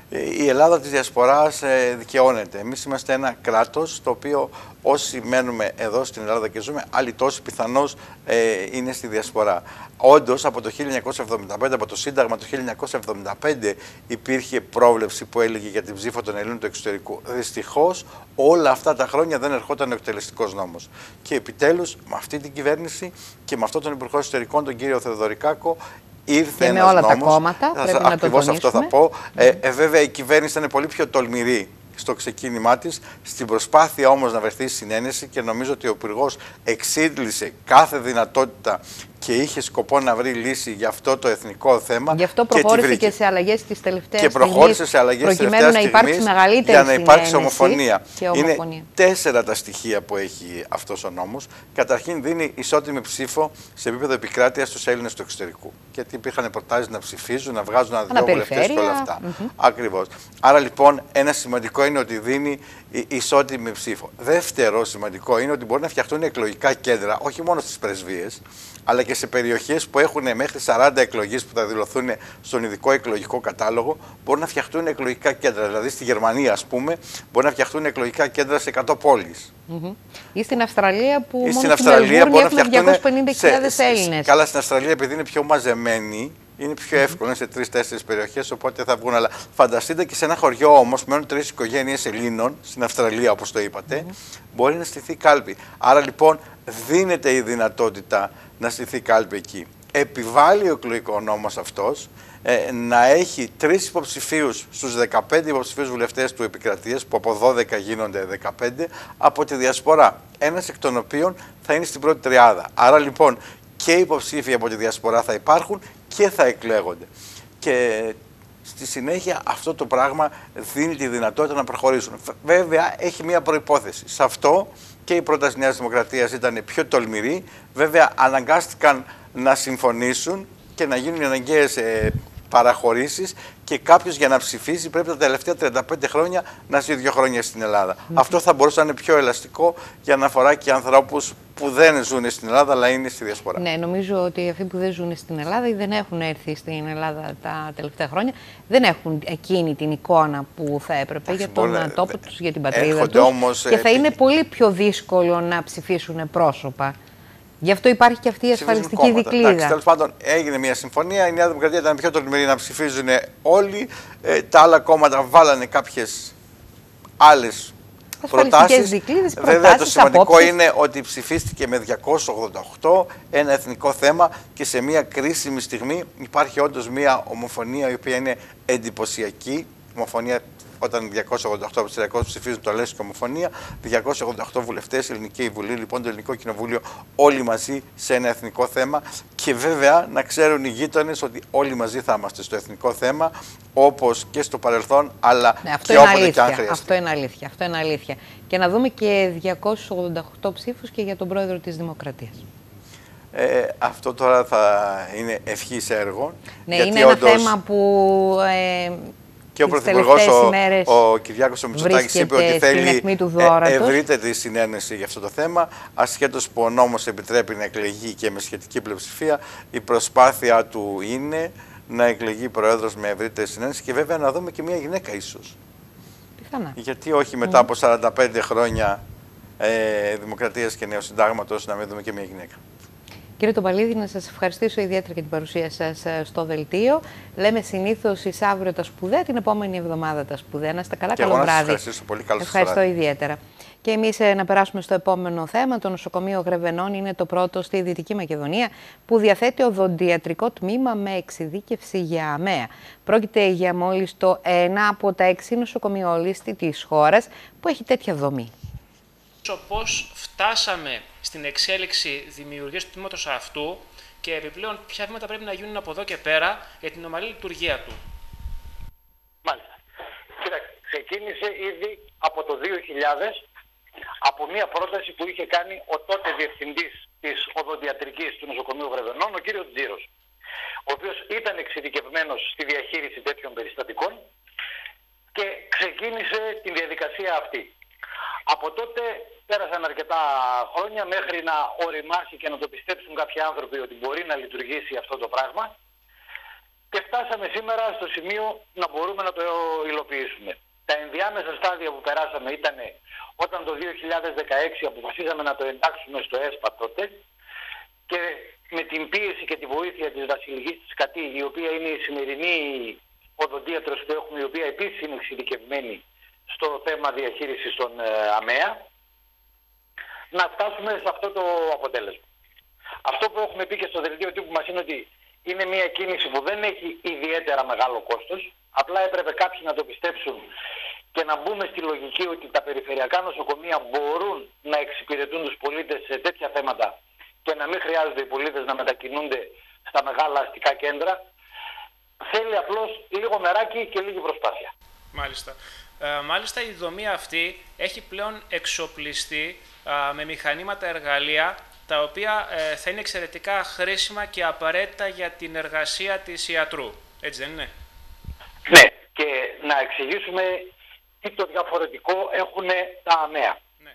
η Ελλάδα της διασποράς δικαιώνεται. Εμείς είμαστε ένα κράτος το οποίο όσοι μένουμε εδώ στην Ελλάδα και ζούμε, άλλοι τόσοι πιθανώς ε, είναι στη διασπορά. Όντως, από το χίλια εννιακόσια εβδομήντα πέντε, από το Σύνταγμα του χίλια εννιακόσια εβδομήντα πέντε υπήρχε πρόβλεψη που έλεγε για την ψήφο των Ελλήνων του εξωτερικού. Δυστυχώς, όλα αυτά τα χρόνια δεν ερχόταν ο εκτελεστικός νόμος. Και επιτέλους, με αυτή την κυβέρνηση και με αυτόν τον Υπουργό Εσωτερικών, τον κύριο Θεοδωρικάκο, ήρθε και με ένας όλα νόμος, τα κόμματα, πρέπει να το ακριβώς αυτό θα πω. Ε, ε, βέβαια, η κυβέρνηση ήταν πολύ πιο τολμηρή στο ξεκίνημά της, στην προσπάθεια όμως να βρεθεί συνένεση και νομίζω ότι ο Υπουργός εξήντλησε κάθε δυνατότητα και είχε σκοπό να βρει λύση για αυτό το εθνικό θέμα. Γι' αυτό προχώρησε και, και σε αλλαγές τις τελευταίες στιγμές. Και προχώρησε σε αλλαγές τις τελευταίες στιγμές να υπάρξει μεγαλύτερη για να υπάρξει ομοφωνία. ομοφωνία. Είναι τέσσερα τα στοιχεία που έχει αυτός ο νόμος. Καταρχήν δίνει ισότιμη ψήφο σε επίπεδο επικράτειας στους Έλληνες του εξωτερικού. Γιατί υπήρχαν προτάσεις να ψηφίζουν, να βγάζουν ένα δυο βουλευτές και όλα αυτά. Mm-hmm. Ακριβώς. Άρα λοιπόν ένα σημαντικό είναι ότι δίνει ισότιμη ψήφο. Δεύτερο σημαντικό είναι ότι μπορεί να φτιαχτούν εκλογικά κέντρα, όχι μόνο στις πρεσβείες, αλλά και σε περιοχές που έχουν μέχρι σαράντα εκλογές που θα δηλωθούν στον ειδικό εκλογικό κατάλογο, μπορούν να φτιαχτούν εκλογικά κέντρα. Δηλαδή στη Γερμανία, ας πούμε, μπορεί να φτιαχτούν εκλογικά κέντρα σε εκατό πόλεις. Mm-hmm. Ή στην Αυστραλία που Ή μόνο στην Αυστραλία έχουν διακόσιες πενήντα χιλιάδες Έλληνες. Καλά, στην Αυστραλία επειδή είναι πιο μαζεμένοι, είναι πιο εύκολο, είναι σε τρεις-τέσσερις περιοχές, οπότε θα βγουν. Αλλά φανταστείτε και σε ένα χωριό όμως, μένουν τρεις οικογένειες Ελλήνων, στην Αυστραλία όπως το είπατε, mm-hmm. μπορεί να στηθεί κάλπη. Άρα λοιπόν δίνεται η δυνατότητα να στηθεί κάλπη εκεί. Επιβάλλει ο εκλογικό νόμος αυτός ε, να έχει τρεις υποψηφίους στους δεκαπέντε υποψηφίους βουλευτές του επικρατείας, που από δώδεκα γίνονται δεκαπέντε, από τη διασπορά. Ένας εκ των οποίων θα είναι στην πρώτη τριάδα. Άρα λοιπόν και οι υποψήφοι από τη διασπορά θα υπάρχουν και θα εκλέγονται. Και στη συνέχεια αυτό το πράγμα δίνει τη δυνατότητα να προχωρήσουν. Βέβαια έχει μία προϋπόθεση. Σε αυτό και η πρόταση Νέας Δημοκρατίας ήταν πιο τολμηρή. Βέβαια αναγκάστηκαν να συμφωνήσουν και να γίνουν οι αναγκαίες ε, παραχωρήσεις και κάποιος για να ψηφίσει πρέπει τα τελευταία τριάντα πέντε χρόνια να ζει δύο χρόνια στην Ελλάδα. Mm. Αυτό θα μπορούσε να είναι πιο ελαστικό για να αφορά και ανθρώπους που δεν ζουν στην Ελλάδα αλλά είναι στη διασπορά. Ναι, νομίζω ότι αυτοί που δεν ζουν στην Ελλάδα ή δεν έχουν έρθει στην Ελλάδα τα τελευταία χρόνια δεν έχουν εκείνη την εικόνα που θα έπρεπε για τον μπορεί, τόπο τους, για την πατρίδα τους όμως, και θα ε, είναι πολύ πιο δύσκολο να ψηφίσουν πρόσωπα. Γι' αυτό υπάρχει και αυτή η ασφαλιστική δικλείδα. Εντάξει, τέλος πάντων, έγινε μια συμφωνία. Η Νέα Δημοκρατία ήταν πιο τολμηρή να ψηφίζουν όλοι. Ε, τα άλλα κόμματα βάλανε κάποιες άλλες προτάσεις. Δικλείδες, Βέβαια, προτάσεις, το σημαντικό απόψεις. είναι ότι ψηφίστηκε με διακόσια ογδόντα οκτώ ένα εθνικό θέμα και σε μια κρίσιμη στιγμή υπάρχει όντως μια ομοφωνία η οποία είναι εντυπωσιακή. Ομοφωνία. Όταν διακόσια ογδόντα οκτώ από τους τριακόσιους ψηφίζουν το λες και ομοφωνία, διακόσιοι ογδόντα οκτώ βουλευτές, Ελληνική Βουλή, λοιπόν το Ελληνικό Κοινοβούλιο, όλοι μαζί σε ένα εθνικό θέμα. Και βέβαια να ξέρουν οι γείτονες ότι όλοι μαζί θα είμαστε στο εθνικό θέμα, όπως και στο παρελθόν, αλλά ναι, και όποτε και αν χρειαστεί. Αυτό είναι αλήθεια. Αυτό είναι αλήθεια. Και να δούμε και διακόσιους ογδόντα οκτώ ψήφους και για τον πρόεδρο της Δημοκρατίας. Ε, αυτό τώρα θα είναι ευχής έργο. Ναι, είναι ένα όντως... θέμα που. Ε, Και ο Πρωθυπουργός, ο, ο Κυριάκος ο Μητσοτάκης, είπε ότι θέλει ε, ευρύτερη συνένεση για αυτό το θέμα. Ασχέτως που ο νόμος επιτρέπει να εκλεγεί και με σχετική πλειοψηφία, η προσπάθεια του είναι να εκλεγεί πρόεδρος με ευρύτερη συνένεση και βέβαια να δούμε και μια γυναίκα ίσως. Πιθανά. Γιατί όχι μετά mm. από σαράντα πέντε χρόνια ε, δημοκρατίας και νέου συντάγματος να μην δούμε και μια γυναίκα. Κύριε Τομπαλίδη, να σας ευχαριστήσω ιδιαίτερα για την παρουσία σας στο δελτίο. Λέμε συνήθως εις αύριο τα σπουδαία, την επόμενη εβδομάδα τα σπουδαία. Να είστε καλά, και καλό εγώ βράδυ. Να σας ευχαριστήσω πολύ, καλό Ευχαριστώ ιδιαίτερα. Και εμείς να περάσουμε στο επόμενο θέμα. Το νοσοκομείο Γρεβενών είναι το πρώτο στη Δυτική Μακεδονία που διαθέτει οδοντιατρικό τμήμα με εξειδίκευση για ΑΜΕΑ. Πρόκειται για μόλις το ένα από τα έξι νοσοκομειόλιστη της χώρας που έχει τέτοια δομή. Πώς φτάσαμε στην εξέλιξη δημιουργίας του τμήματος αυτού και επιπλέον ποια βήματα πρέπει να γίνουν από εδώ και πέρα για την ομαλή λειτουργία του. Μάλιστα. Κοίταξε, ξεκίνησε ήδη από το δύο χιλιάδες από μια πρόταση που είχε κάνει ο τότε διευθυντής της οδοντιατρικής του νοσοκομείου Γρεβενών, ο κύριος Τζίρος, ο οποίος ήταν εξειδικευμένος στη διαχείριση τέτοιων περιστατικών και ξεκίνησε την διαδικασία αυτή. Από τότε πέρασαν αρκετά χρόνια μέχρι να οριμάσει και να το πιστέψουν κάποιοι άνθρωποι ότι μπορεί να λειτουργήσει αυτό το πράγμα Και φτάσαμε σήμερα στο σημείο να μπορούμε να το υλοποιήσουμε. Τα ενδιάμεσα στάδια που περάσαμε ήταν όταν το δύο χιλιάδες δεκαέξι αποφασίσαμε να το εντάξουμε στο ΕΣΠΑ τότε, και με την πίεση και τη βοήθεια της Βασιλικής της Κατή, η οποία είναι η σημερινή οδοντίατρος που έχουμε, η οποία επίσης είναι εξειδικευμένη στο θέμα διαχείρισης των ε, ΑΜΕΑ, να φτάσουμε σε αυτό το αποτέλεσμα. Αυτό που έχουμε πει και στο δελτίο τύπου μας είναι ότι είναι μια κίνηση που δεν έχει ιδιαίτερα μεγάλο κόστος, απλά έπρεπε κάποιοι να το πιστέψουν και να μπούμε στη λογική ότι τα περιφερειακά νοσοκομεία μπορούν να εξυπηρετούν τους πολίτες σε τέτοια θέματα και να μην χρειάζονται οι πολίτες να μετακινούνται στα μεγάλα αστικά κέντρα. Θέλει απλώς λίγο μεράκι και λίγη προσπάθεια. Μάλιστα. Ε, μάλιστα η δομή αυτή έχει πλέον εξοπλιστεί ε, με μηχανήματα, εργαλεία, τα οποία ε, θα είναι εξαιρετικά χρήσιμα και απαραίτητα για την εργασία της ιατρού. Έτσι δεν είναι? Ναι, και να εξηγήσουμε τι το διαφορετικό έχουν τα ΑΜΕΑ. Ναι.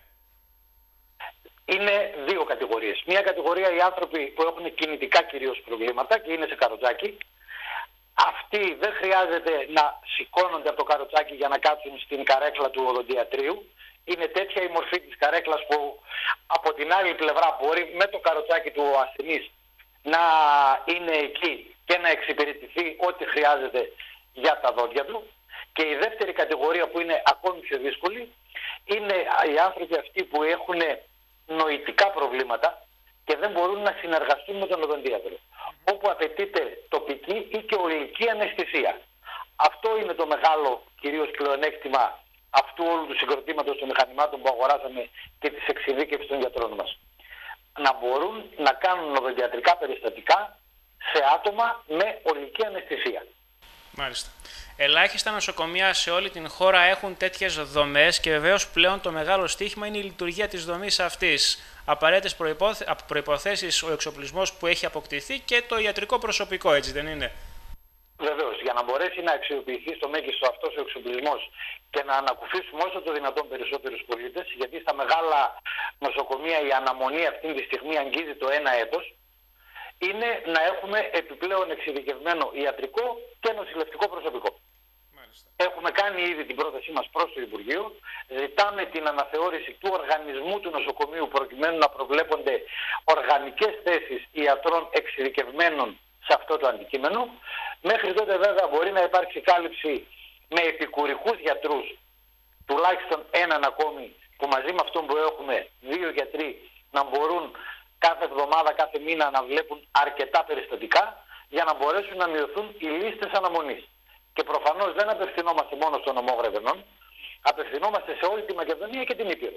Είναι δύο κατηγορίες. Μία κατηγορία οι άνθρωποι που έχουν κινητικά κυρίως προβλήματα και είναι σε καροτσάκι. Αυτοί δεν χρειάζεται να σηκώνονται από το καροτσάκι για να κάτσουν στην καρέκλα του οδοντιατρίου. Είναι τέτοια η μορφή της καρέκλας που από την άλλη πλευρά μπορεί με το καροτσάκι του ο ασθενής να είναι εκεί και να εξυπηρετηθεί ό,τι χρειάζεται για τα δόντια του. Και η δεύτερη κατηγορία που είναι ακόμη πιο δύσκολη είναι οι άνθρωποι αυτοί που έχουν νοητικά προβλήματα και δεν μπορούν να συνεργαστούν με τον οδοντίατρο, όπου απαιτείται τοπική ή και ολική αναισθησία. Αυτό είναι το μεγάλο κυρίως πλεονέκτημα αυτού όλου του συγκροτήματος των μηχανημάτων που αγοράσαμε και της εξειδίκευσης των γιατρών μας. Να μπορούν να κάνουν οδοντιατρικά περιστατικά σε άτομα με ολική αναισθησία. Μάλιστα. Ελάχιστα νοσοκομεία σε όλη την χώρα έχουν τέτοιες δομές και βεβαίως πλέον το μεγάλο στίχημα είναι η λειτουργία της δομής αυτής. Απαραίτητες προϋποθέσεις ο εξοπλισμός που έχει αποκτηθεί και το ιατρικό προσωπικό, έτσι δεν είναι? Βεβαίως, για να μπορέσει να αξιοποιηθεί στο μέγιστο αυτός ο εξοπλισμός και να ανακουφίσουμε όσο το δυνατόν περισσότερους πολίτες, γιατί στα μεγάλα νοσοκομεία η αναμονή αυτή τη στιγμή αγγίζει το ένα έτος, είναι να έχουμε επιπλέον εξειδικευμένο ιατρικό και νοσηλευτικό προσωπικό. Μάλιστα. Έχουμε κάνει ήδη την πρότασή μας προς το Υπουργείο. Ζητάμε την αναθεώρηση του οργανισμού του νοσοκομείου προκειμένου να προβλέπονται οργανικές θέσεις ιατρών εξειδικευμένων σε αυτό το αντικείμενο. Μέχρι τότε βέβαια μπορεί να υπάρξει κάλυψη με επικουρικούς γιατρούς, τουλάχιστον έναν ακόμη, που μαζί με αυτόν που έχουμε δύο γιατροί να μπορούν κάθε εβδομάδα, κάθε μήνα να βλέπουν αρκετά περιστατικά για να μπορέσουν να μειωθούν οι λίστες αναμονής. Και προφανώς δεν απευθυνόμαστε μόνο στον νομό Γρεβενών, απευθυνόμαστε σε όλη τη Μακεδονία και την Ήπειρο.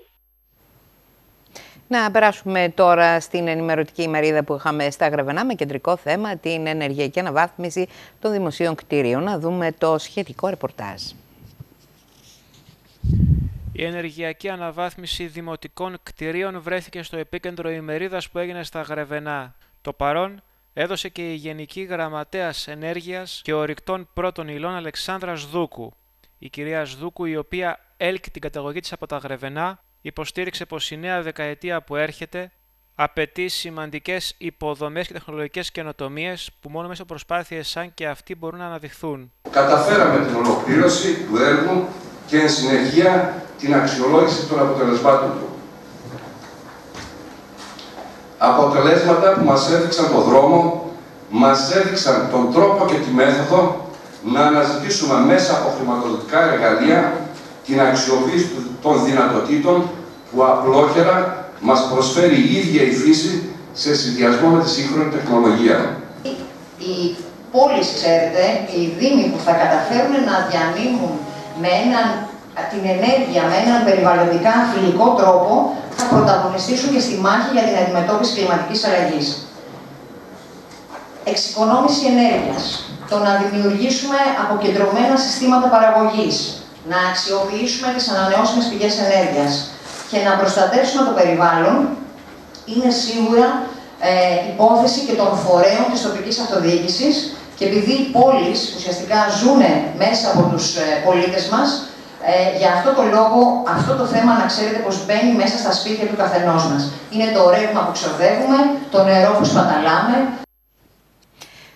Να περάσουμε τώρα στην ενημερωτική ημερίδα που είχαμε στα Γρεβενά με κεντρικό θέμα την ενεργειακή αναβάθμιση των δημοσίων κτίριων. Να δούμε το σχετικό ρεπορτάζ. Η ενεργειακή αναβάθμιση δημοτικών κτηρίων βρέθηκε στο επίκεντρο ημερίδας που έγινε στα Γρεβενά. Το παρόν έδωσε και η Γενική Γραμματέας Ενέργειας και Ορυκτών Πρώτων Υλών Αλεξάνδρα Σδούκου. Η κυρία Σδούκου, η οποία έλκει την καταγωγή της από τα Γρεβενά, υποστήριξε πως η νέα δεκαετία που έρχεται απαιτεί σημαντικές υποδομές και τεχνολογικές καινοτομίες που μόνο μέσω προσπάθειες σαν και αυτή μπορούν να αναδειχθούν. Καταφέραμε την ολοκλήρωση του έργου και εν συνεχεία την αξιολόγηση των αποτελεσμάτων του. Αποτελέσματα που μας έδειξαν τον δρόμο, μας έδειξαν τον τρόπο και τη μέθοδο να αναζητήσουμε μέσα από χρηματοδοτικά εργαλεία την αξιοποίηση των δυνατοτήτων που απλόχερα μας προσφέρει η ίδια η φύση σε συνδυασμό με τη σύγχρονη τεχνολογία. Οι πόλεις, ξέρετε, οι δήμοι που θα καταφέρουν να διανύμουν με έναν, την ενέργεια με έναν περιβαλλοντικά φιλικό τρόπο, θα πρωταγωνιστήσουν και στη μάχη για την αντιμετώπιση κλιματικής αλλαγής. Εξοικονόμηση ενέργειας. Το να δημιουργήσουμε αποκεντρωμένα συστήματα παραγωγής. Να αξιοποιήσουμε τις ανανεώσιμες πηγές ενέργειας και να προστατεύσουμε το περιβάλλον είναι σίγουρα ε, υπόθεση και των φορέων της τοπικής αυτοδιοίκησης, και επειδή οι πόλεις ουσιαστικά ζουν μέσα από τους ε, πολίτες μας, ε, για αυτό το λόγο αυτό το θέμα να ξέρετε πως μπαίνει μέσα στα σπίτια του καθενός μας. Είναι το ρεύμα που ξοδεύουμε, το νερό που σπαταλάμε.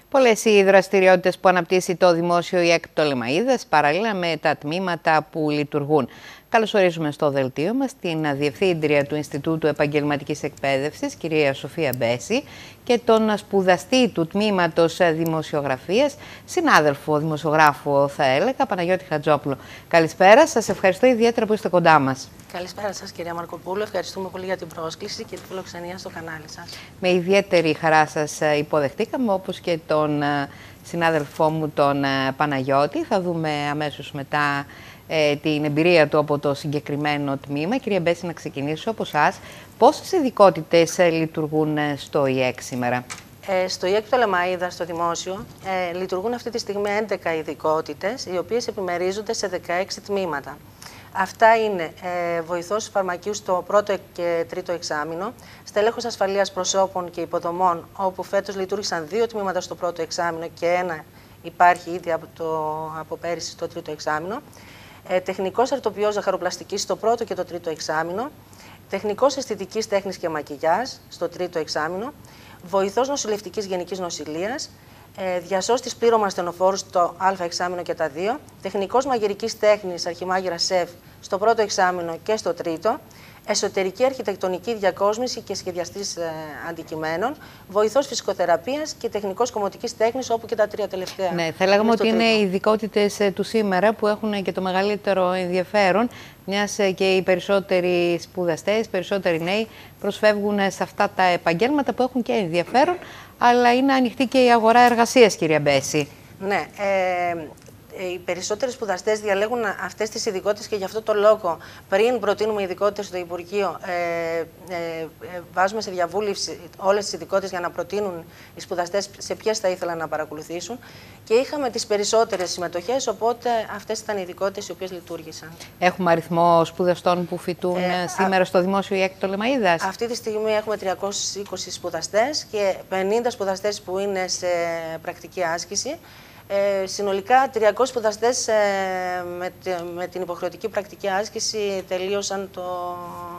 Πολλές οι δραστηριότητες που αναπτύσσει το Δημόσιο ΙΕΚ Πτολεμαΐδας παράλληλα με τα τμήματα που λειτουργούν. Καλωσορίζουμε στο δελτίο μας την Διευθύντρια του Ινστιτούτου Επαγγελματικής Εκπαίδευσης, κυρία Σοφία Μπέση, και τον σπουδαστή του Τμήματος Δημοσιογραφίας, συνάδελφο δημοσιογράφο θα έλεγα, Παναγιώτη Χατζόπουλο. Καλησπέρα, σας ευχαριστώ ιδιαίτερα που είστε κοντά μας. Καλησπέρα σας κυρία Μαρκοπούλου, ευχαριστούμε πολύ για την πρόσκληση και τη φιλοξενία στο κανάλι σας. Με ιδιαίτερη χαρά σας υποδεχτήκαμε, όπως και τον συνάδελφό μου τον Παναγιώτη. Θα δούμε αμέσως μετά ε, την εμπειρία του από το συγκεκριμένο τμήμα. Κυρία Μπέση, να ξεκινήσω από εσάς. Πόσες ειδικότητες λειτουργούν στο ΙΕΚ σήμερα? Ε, στο ΙΕΚ Πτολεμαΐδα, στο δημόσιο, ε, λειτουργούν αυτή τη στιγμή έντεκα ειδικότητες, οι οποίες επιμερίζονται σε δεκαέξι τμήματα. Αυτά είναι ε, βοηθός φαρμακείου στο πρώτο και τρίτο εξάμηνο, στέλεχος ασφαλείας προσώπων και υποδομών, όπου φέτος λειτουργήσαν δύο τμήματα στο πρώτο εξάμηνο και ένα υπάρχει ήδη από, το, από πέρυσι στο τρίτο εξάμηνο, ε, τεχνικός αρτοποιός ζαχαροπλαστικής στο πρώτο και το τρίτο εξάμηνο, τεχνικός αισθητικής τέχνης και μακιγιάζ στο τρίτο εξάμηνο, βοηθός νοσηλευτικής γενικής νοσηλείας, διασώστης πλήρωμα ασθενοφόρου στο α εξάμηνο και τα δύο, τεχνικός μαγειρικής τέχνης, αρχιμάγειρα σεφ στο πρώτο εξάμηνο και στο τρίτο, εσωτερική αρχιτεκτονική διακόσμηση και σχεδιαστής ε, αντικειμένων, βοηθός φυσικοθεραπείας και τεχνικός κομμωτικής τέχνης, όπου και τα τρία τελευταία. Ναι, θα λέγαμε ότι είναι οι τρίτο. ειδικότητες του σήμερα που έχουν και το μεγαλύτερο ενδιαφέρον, μιας και οι περισσότεροι σπουδαστές, οι περισσότεροι νέοι προσφεύγουν σε αυτά τα επαγγέλματα που έχουν και ενδιαφέρον, αλλά είναι ανοιχτή και η αγορά εργασίας, κυρία Μπέση. Ναι, ε, οι περισσότεροι σπουδαστές διαλέγουν αυτές τις ειδικότητες και γι' αυτό το λόγο, πριν προτείνουμε ειδικότητες στο Υπουργείο, ε, ε, ε, βάζουμε σε διαβούλευση όλες τις ειδικότητες για να προτείνουν οι σπουδαστές σε ποιες θα ήθελαν να παρακολουθήσουν. Και είχαμε τις περισσότερες συμμετοχές, οπότε αυτές ήταν οι ειδικότητες οι οποίες λειτουργήσαν. Έχουμε αριθμό σπουδαστών που φοιτούν ε, σήμερα α... στο Δημόσιο ΙΕΚ Πτολεμαΐδας. Αυτή τη στιγμή έχουμε τριακόσιους είκοσι σπουδαστές και πενήντα σπουδαστές που είναι σε πρακτική άσκηση. Ε, συνολικά τριακόσιοι σπουδαστές ε, με, με την υποχρεωτική πρακτική άσκηση τελείωσαν το,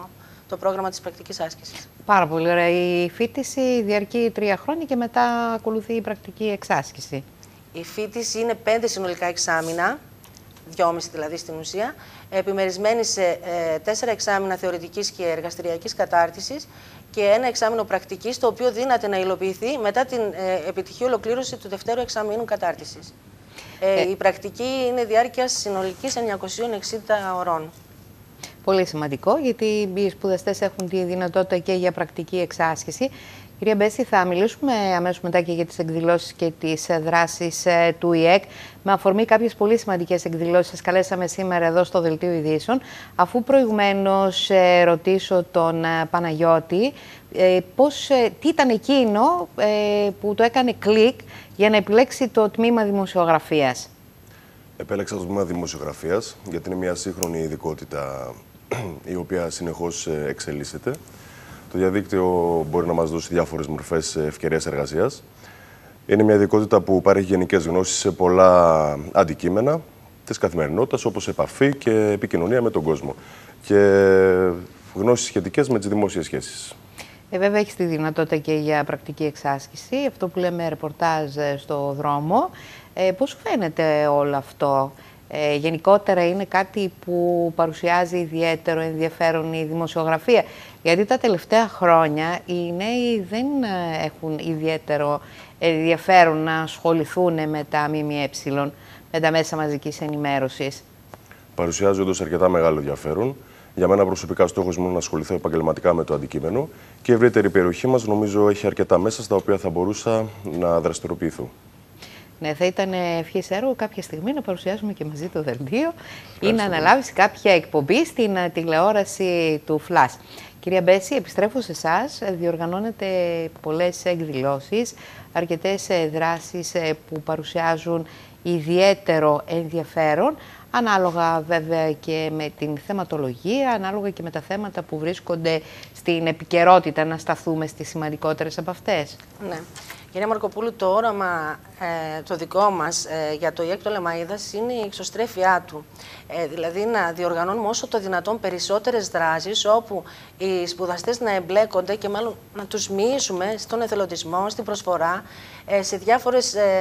το πρόγραμμα της πρακτικής άσκησης. Πάρα πολύ ωραία. Η φοιτηση διαρκεί τρία χρόνια και μετά ακολουθεί η πρακτική εξάσκηση. Η φοιτηση είναι πέντε συνολικά εξάμηνα, δυόμιση δηλαδή στην ουσία, επιμερισμένη σε ε, τέσσερα εξάμηνα θεωρητικής και εργαστηριακής κατάρτισης και ένα εξάμηνο πρακτικής, το οποίο δύναται να υλοποιηθεί μετά την ε, επιτυχή ολοκλήρωση του δευτέρου εξαμήνου κατάρτισης. Ε, ε, η πρακτική είναι διάρκειας συνολικής εννιακοσίων εξήντα ωρών. Πολύ σημαντικό, γιατί οι σπουδαστές έχουν τη δυνατότητα και για πρακτική εξάσκηση. Κυρία Μπέση, θα μιλήσουμε αμέσως μετά και για τις εκδηλώσεις και τις δράσεις του ΙΕΚ. Με αφορμή κάποιες πολύ σημαντικές εκδηλώσεις, σας καλέσαμε σήμερα εδώ στο Δελτίο Ειδήσεων. Αφού προηγουμένως ρωτήσω τον Παναγιώτη, πώς, τι ήταν εκείνο που το έκανε κλικ για να επιλέξει το τμήμα δημοσιογραφίας. Επέλεξα το τμήμα δημοσιογραφίας, γιατί είναι μια σύγχρονη ειδικότητα η οποία συνεχώς εξελίσσεται. Το διαδίκτυο μπορεί να μας δώσει διάφορες μορφές ευκαιρίας εργασίας. Είναι μια ειδικότητα που παρέχει γενικές γνώσεις σε πολλά αντικείμενα της καθημερινότητας, όπως επαφή και επικοινωνία με τον κόσμο και γνώσεις σχετικές με τις δημόσιες σχέσεις. Ε, βέβαια, έχεις τη δυνατότητα και για πρακτική εξάσκηση, αυτό που λέμε ρεπορτάζ στο δρόμο. Ε, πώς σου φαίνεται όλο αυτό? Ε, γενικότερα είναι κάτι που παρουσιάζει ιδιαίτερο ενδιαφέρον η δημοσιογραφία. Γιατί τα τελευταία χρόνια οι νέοι δεν έχουν ιδιαίτερο ενδιαφέρον να ασχοληθούν με τα ΜΜΕ, με τα μέσα μαζικής ενημέρωσης. Παρουσιάζει όντως αρκετά μεγάλο ενδιαφέρον. Για μένα προσωπικά στόχος μου είναι να ασχοληθώ επαγγελματικά με το αντικείμενο και η ευρύτερη περιοχή μας νομίζω έχει αρκετά μέσα στα οποία θα μπορούσα να δραστηριοποιηθώ. Ναι, θα ήταν ευχής έργο κάποια στιγμή να παρουσιάσουμε και μαζί το δελτίο ή να αναλάβεις κάποια εκπομπή στην τηλεόραση του Flash. Κυρία Μπέση, επιστρέφω σε εσάς. Διοργανώνετε πολλές εκδηλώσεις, αρκετές δράσεις που παρουσιάζουν ιδιαίτερο ενδιαφέρον, ανάλογα βέβαια και με την θεματολογία, ανάλογα και με τα θέματα που βρίσκονται στην επικαιρότητα, να σταθούμε στις σημαντικότερες από αυτές. Ναι. Κυρία Μαρκοπούλου, το όραμα ε, το δικό μας ε, για το ΙΕΚ Πτολεμαΐδας είναι η εξωστρέφειά του. Ε, δηλαδή να διοργανώνουμε όσο το δυνατόν περισσότερες δράσεις όπου οι σπουδαστές να εμπλέκονται και μάλλον να τους μοιήσουμε στον εθελοντισμό, στην προσφορά, ε, σε διάφορες ε,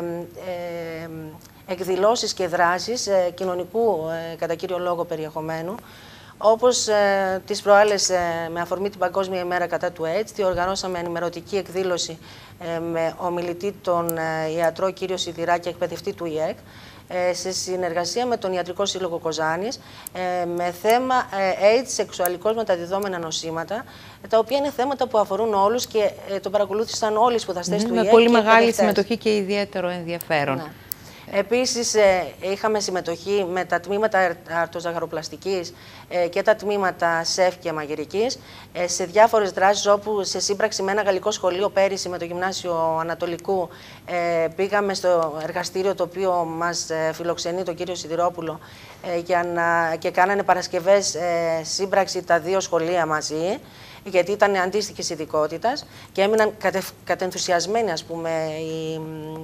ε, εκδηλώσεις και δράσεις ε, κοινωνικού ε, κατά κύριο λόγο περιεχομένου. Όπως ε, τις προάλλες ε, με αφορμή την Παγκόσμια ημέρα κατά του AIDS, διοργανώσαμε ενημερωτική εκδήλωση ε, με ομιλητή τον ε, ιατρό κύριο Σιδηράκη, εκπαιδευτή του ΙΕΚ, ε, σε συνεργασία με τον Ιατρικό Σύλλογο Κοζάνης, ε, με θέμα ε, AIDS, σεξουαλικώς μεταδιδόμενα νοσήματα, τα οποία είναι θέματα που αφορούν όλους και ε, το παρακολούθησαν όλοι οι σπουδαστές Mm, του με ΙΕΚ. Με πολύ μεγάλη συμμετοχή και ιδιαίτερο ενδιαφέρον. Ναι. Επίσης, ε, είχαμε συμμετοχή με τα τμήματα αρτοζαχαροπλαστικής ε, και τα τμήματα ΣΕΦ και μαγειρικής ε, σε διάφορες δράσεις, όπου σε σύμπραξη με ένα γαλλικό σχολείο πέρυσι με το Γυμνάσιο Ανατολικού ε, πήγαμε στο εργαστήριο το οποίο μας ε, φιλοξενεί τον κύριο Σιδηρόπουλο ε, για να, και κάνανε Παρασκευές ε, σύμπραξη τα δύο σχολεία μαζί, γιατί ήταν αντίστοιχης ειδικότητας και έμειναν κατε, κατενθουσιασμένοι, ας πούμε, οι,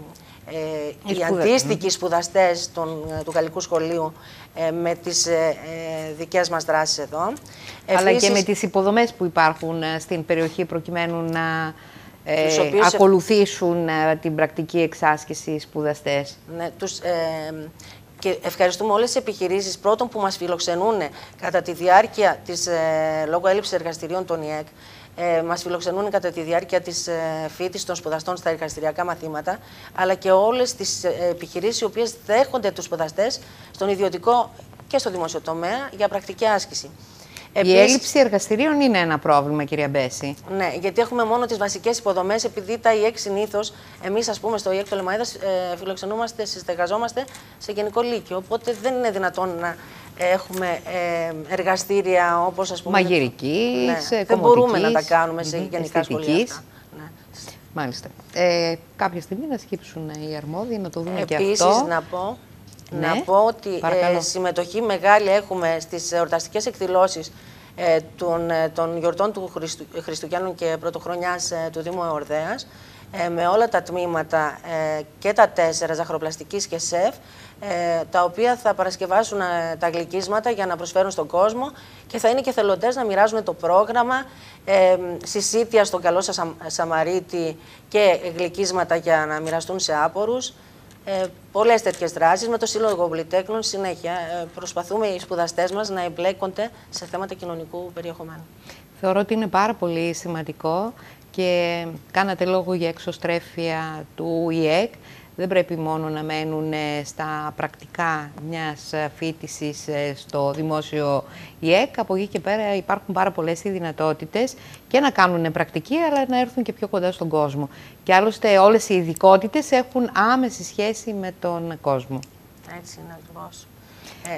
ε, οι, οι αντίστοιχοι σπουδαστές των, του Γαλλικού Σχολείου ε, με τις ε, ε, δικές μας δράσεις εδώ. Αλλά Επίσης, και με τις υποδομές που υπάρχουν ε, στην περιοχή προκειμένου να ε, οποίους ακολουθήσουν ε, την πρακτική εξάσκηση οι σπουδαστές. Ναι, τους, ε, και ευχαριστούμε όλες τις επιχειρήσεις πρώτον που μας φιλοξενούν κατά τη διάρκεια της, ε, λόγω έλλειψης εργαστηρίων των ΙΕΚ, ε, μας φιλοξενούν κατά τη διάρκεια της ε, φοιτησης των σπουδαστών στα εργαστηριακά μαθήματα, αλλά και όλες τις ε, επιχειρήσεις οι οποίες δέχονται τους σπουδαστές στον ιδιωτικό και στο δημόσιο τομέα για πρακτική άσκηση. Επίσης, η έλλειψη εργαστηρίων είναι ένα πρόβλημα, κυρία Μπέση. Ναι, γιατί έχουμε μόνο τις βασικές υποδομές, επειδή τα ΙΕΚ συνήθως, εμείς ας πούμε στο ΙΕΚ Πτολεμαΐδας ε, φιλοξενούμαστε, συστεγαζόμαστε σε γενικό λύκειο, οπότε δεν είναι δυνατόν να έχουμε ε, εργαστήρια όπως ας πούμε... Μαγειρικής, ναι, δεν μπορούμε να τα κάνουμε σε mm-hmm, γενικά σχολεία αυτά. Ναι. Μάλιστα. Ε, κάποια στιγμή να σκύψουν οι αρμόδιοι, να το δούμε Επίσης, και αυτό. Επίσης, να πω... Ναι. Να πω ότι ε, συμμετοχή μεγάλη έχουμε στις εορταστικές εκδηλώσεις ε, των, των γιορτών του Χριστου, Χριστουγέννων και Πρωτοχρονιάς ε, του Δήμου Εορδαίας, ε, με όλα τα τμήματα ε, και τα τέσσερα, ζαχαροπλαστικής και ΣΕΦ, ε, τα οποία θα παρασκευάσουν ε, τα γλυκίσματα για να προσφέρουν στον κόσμο και θα είναι και θελοντές να μοιράζουν το πρόγραμμα, ε, συσίτια στον Καλό Σαμαρίτη και γλυκίσματα για να μοιραστούν σε άπορους. Ε, πολλές τέτοιες δράσεις με το Σύλλογο Πολυτέχνων συνέχεια. Ε, προσπαθούμε οι σπουδαστές μας να εμπλέκονται σε θέματα κοινωνικού περιεχομένου. Θεωρώ ότι είναι πάρα πολύ σημαντικό και κάνατε λόγο για εξωστρέφεια του ΙΕΚ. Δεν πρέπει μόνο να μένουν στα πρακτικά μιας φοιτησης στο δημόσιο ΙΕΚ. Από εκεί και πέρα υπάρχουν πάρα πολλές οι δυνατότητες και να κάνουν πρακτική, αλλά να έρθουν και πιο κοντά στον κόσμο. Και άλλωστε όλες οι ειδικότητες έχουν άμεση σχέση με τον κόσμο. Έτσι είναι ακριβώς. Ε,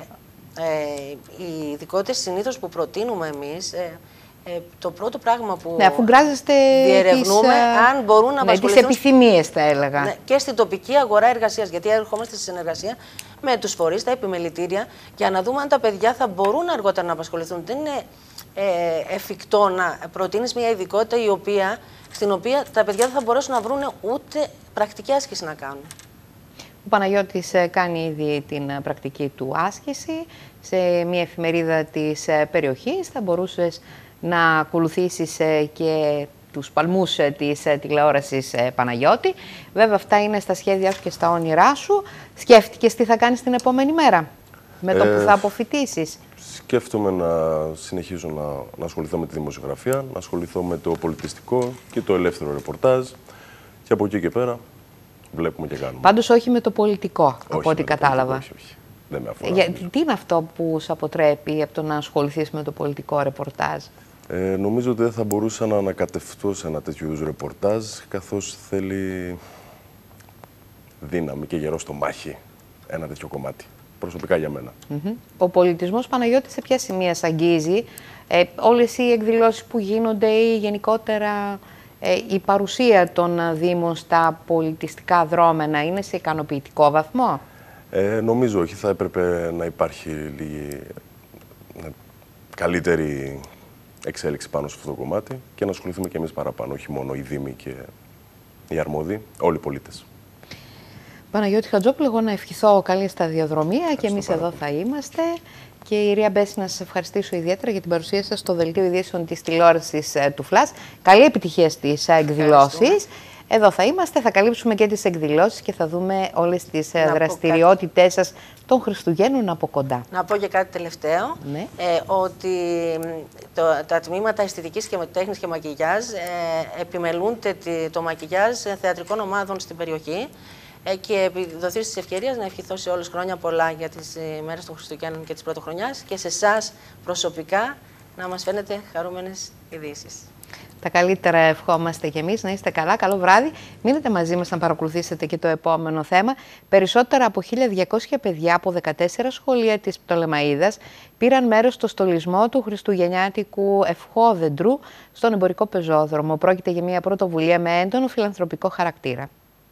ε, οι ειδικότητες συνήθως που προτείνουμε εμείς, ε, Ε, το πρώτο πράγμα που ναι, αφού διερευνούμε, τις, αν μπορούν να ναι, τις επιθυμίες, θα έλεγα. Ναι, και στην τοπική αγορά εργασίας, γιατί ερχόμαστε στη συνεργασία με τους φορείς, τα επιμελητήρια, για να δούμε αν τα παιδιά θα μπορούν αργότερα να απασχοληθούν. Δεν είναι ε, εφικτό να προτείνεις μια ειδικότητα η οποία, στην οποία τα παιδιά δεν θα μπορέσουν να βρουν ούτε πρακτική άσκηση να κάνουν. Ο Παναγιώτης κάνει ήδη την πρακτική του άσκηση σε μια εφημερίδα της περιοχής. Θα μπορούσες να ακολουθήσεις και τους παλμούς της τηλεόρασης, Παναγιώτη. Βέβαια, αυτά είναι στα σχέδιά σου και στα όνειρά σου. Σκέφτηκες τι θα κάνεις την επόμενη μέρα, με το ε, που θα αποφοιτήσεις? Σκέφτομαι να συνεχίσω να, να ασχοληθώ με τη δημοσιογραφία, να ασχοληθώ με το πολιτιστικό και το ελεύθερο ρεπορτάζ και από εκεί και πέρα βλέπουμε και κάνουμε. Πάντως όχι με το πολιτικό, όχι από ό,τι κατάλαβα. Όχι, όχι. Δεν με αφορά. Για, τι είναι αυτό που σου αποτρέπει από το να ασχοληθείς με το πολιτικό ρεπορτάζ? Ε, νομίζω ότι δεν θα μπορούσα να ανακατευτώ σε ένα τέτοιο είδους ρεπορτάζ, καθώς θέλει δύναμη και γερό στο μάχη ένα τέτοιο κομμάτι, προσωπικά για μένα. Mm-hmm. Ο πολιτισμός, Παναγιώτη, σε ποια σημεία σ' αγγίζει? Ε, όλες οι εκδηλώσεις που γίνονται ή γενικότερα ε, η παρουσία των Δήμων στα πολιτιστικά δρόμενα είναι σε ικανοποιητικό βαθμό? Ε, νομίζω όχι. Θα έπρεπε να υπάρχει λίγη καλύτερη εξέλιξη πάνω σε αυτό το κομμάτι και να ασχοληθούμε και εμείς παραπάνω, όχι μόνο οι Δήμοι και οι αρμόδιοι, όλοι οι πολίτες. Παναγιώτη Χατζόπουλο, εγώ να ευχηθώ καλή σταδιοδρομία και εμείς εδώ θα είμαστε. Και η Ρία Μπέση, να σας ευχαριστήσω ιδιαίτερα για την παρουσία σας στο δελτίο ειδήσεων της τηλεόρασης του Φλας. Καλή επιτυχία στις εκδηλώσεις. Εδώ θα είμαστε, θα καλύψουμε και τις εκδηλώσεις και θα δούμε όλες τις να δραστηριότητές σας των Χριστουγέννων από κοντά. Να πω και κάτι τελευταίο, ναι. ε, ότι το, τα τμήματα αισθητικής και τέχνης και μακιγιάζ ε, επιμελούνται το μακιγιάζ θεατρικών ομάδων στην περιοχή. Και επιδοθεί τη ευκαιρία να ευχηθώ σε όλους χρόνια πολλά για τις μέρες των Χριστουγέννων και της Πρωτοχρονιάς και σε εσάς προσωπικά να μας φαίνετε χαρούμενες ειδήσεις. Τα καλύτερα ευχόμαστε και εμείς. Να είστε καλά. Καλό βράδυ. Μείνετε μαζί μας να παρακολουθήσετε και το επόμενο θέμα. Περισσότερα από χίλια διακόσια παιδιά από δεκατέσσερα σχολεία της Πτολεμαΐδας πήραν μέρος στο στολισμό του χριστουγεννιάτικου ευχόδεντρου στον εμπορικό πεζόδρομο. Πρόκειται για μια πρωτοβουλία με έντονο φιλανθρωπικό χαρακτήρα.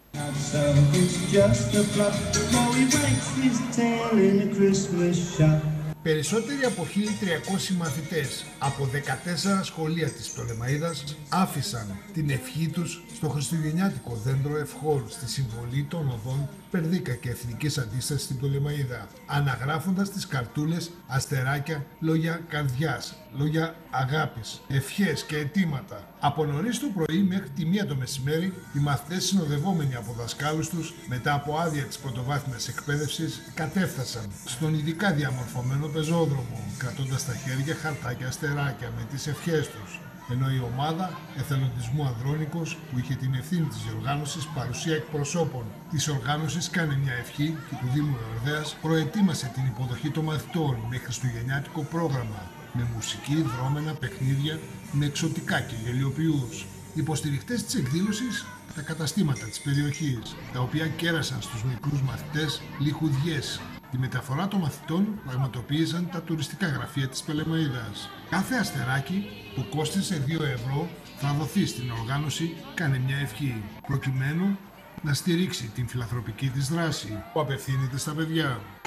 Περισσότεροι από χίλια τριακόσιοι μαθητές από δεκατέσσερα σχολεία της Πτολεμαΐδας άφησαν την ευχή τους στο χριστουγεννιάτικο δέντρο ευχών στη συμβολή των οδών Περδίκα και Εθνικής Αντίστασης στην Πτολεμαΐδα, αναγράφοντας τις καρτούλες αστεράκια, λόγια καρδιάς, λόγια αγάπης, ευχές και αιτήματα. Από νωρίς το πρωί μέχρι τη μία το μεσημέρι, οι μαθητές συνοδευόμενοι από δασκάλους τους, μετά από άδεια της πρωτοβάθμιας εκπαίδευσης, κατέφτασαν στον ειδικά διαμορφωμένο πεζόδρομο, κρατώντας στα χέρια χαρτάκια αστεράκια με τις ευχές τους. Ενώ η ομάδα Εθελοντισμού Ανδρώνικος, που είχε την ευθύνη της διοργάνωσης παρουσία εκπροσώπων της οργάνωσης Κάνε μια ευχή και του Δήμου Εορδαίας, προετοίμασε την υποδοχή των μαθητών με χριστουγεννιάτικο πρόγραμμα, με μουσική, δρόμενα, παιχνίδια, με εξωτικά και γελιοποιούς. Υποστηριχτές της εκδήλωσης, τα καταστήματα της περιοχής, τα οποία κέρασαν στους μικρούς μαθητές λιχουδιές. Τη μεταφορά των μαθητών πραγματοποίησαν τα τουριστικά γραφεία της Πτολεμαΐδας. Κάθε αστεράκι που κόστισε δύο ευρώ θα δοθεί στην οργάνωση Κάνε μια ευχή, προκειμένου να στηρίξει την φιλανθρωπική της δράση που απευθύνεται στα παιδιά.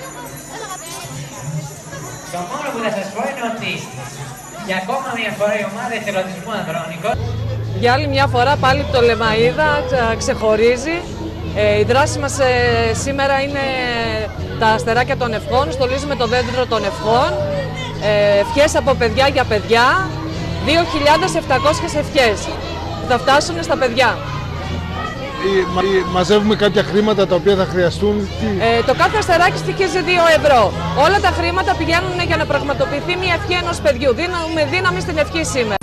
Το μόνο που θα σας πω είναι ότι για ακόμα μια φορά η ομάδα Εθελοντισμού Ανδρώνικος, για άλλη μια φορά πάλι η Πτολεμαΐδα ξεχωρίζει. Ε, η δράση μας ε, σήμερα είναι τα αστεράκια των ευχών, στολίζουμε το δέντρο των ευχών, ε, ευχές από παιδιά για παιδιά, δύο χιλιάδες επτακόσιες ευχές που θα φτάσουν στα παιδιά. Μαζεύουμε κάποια χρήματα τα οποία θα χρειαστούν. Ε, το κάθε αστεράκι στοιχίζει δύο ευρώ. Όλα τα χρήματα πηγαίνουν για να πραγματοποιηθεί μια ευχή ενός παιδιού. Δίνουμε δύναμη στην ευχή σήμερα.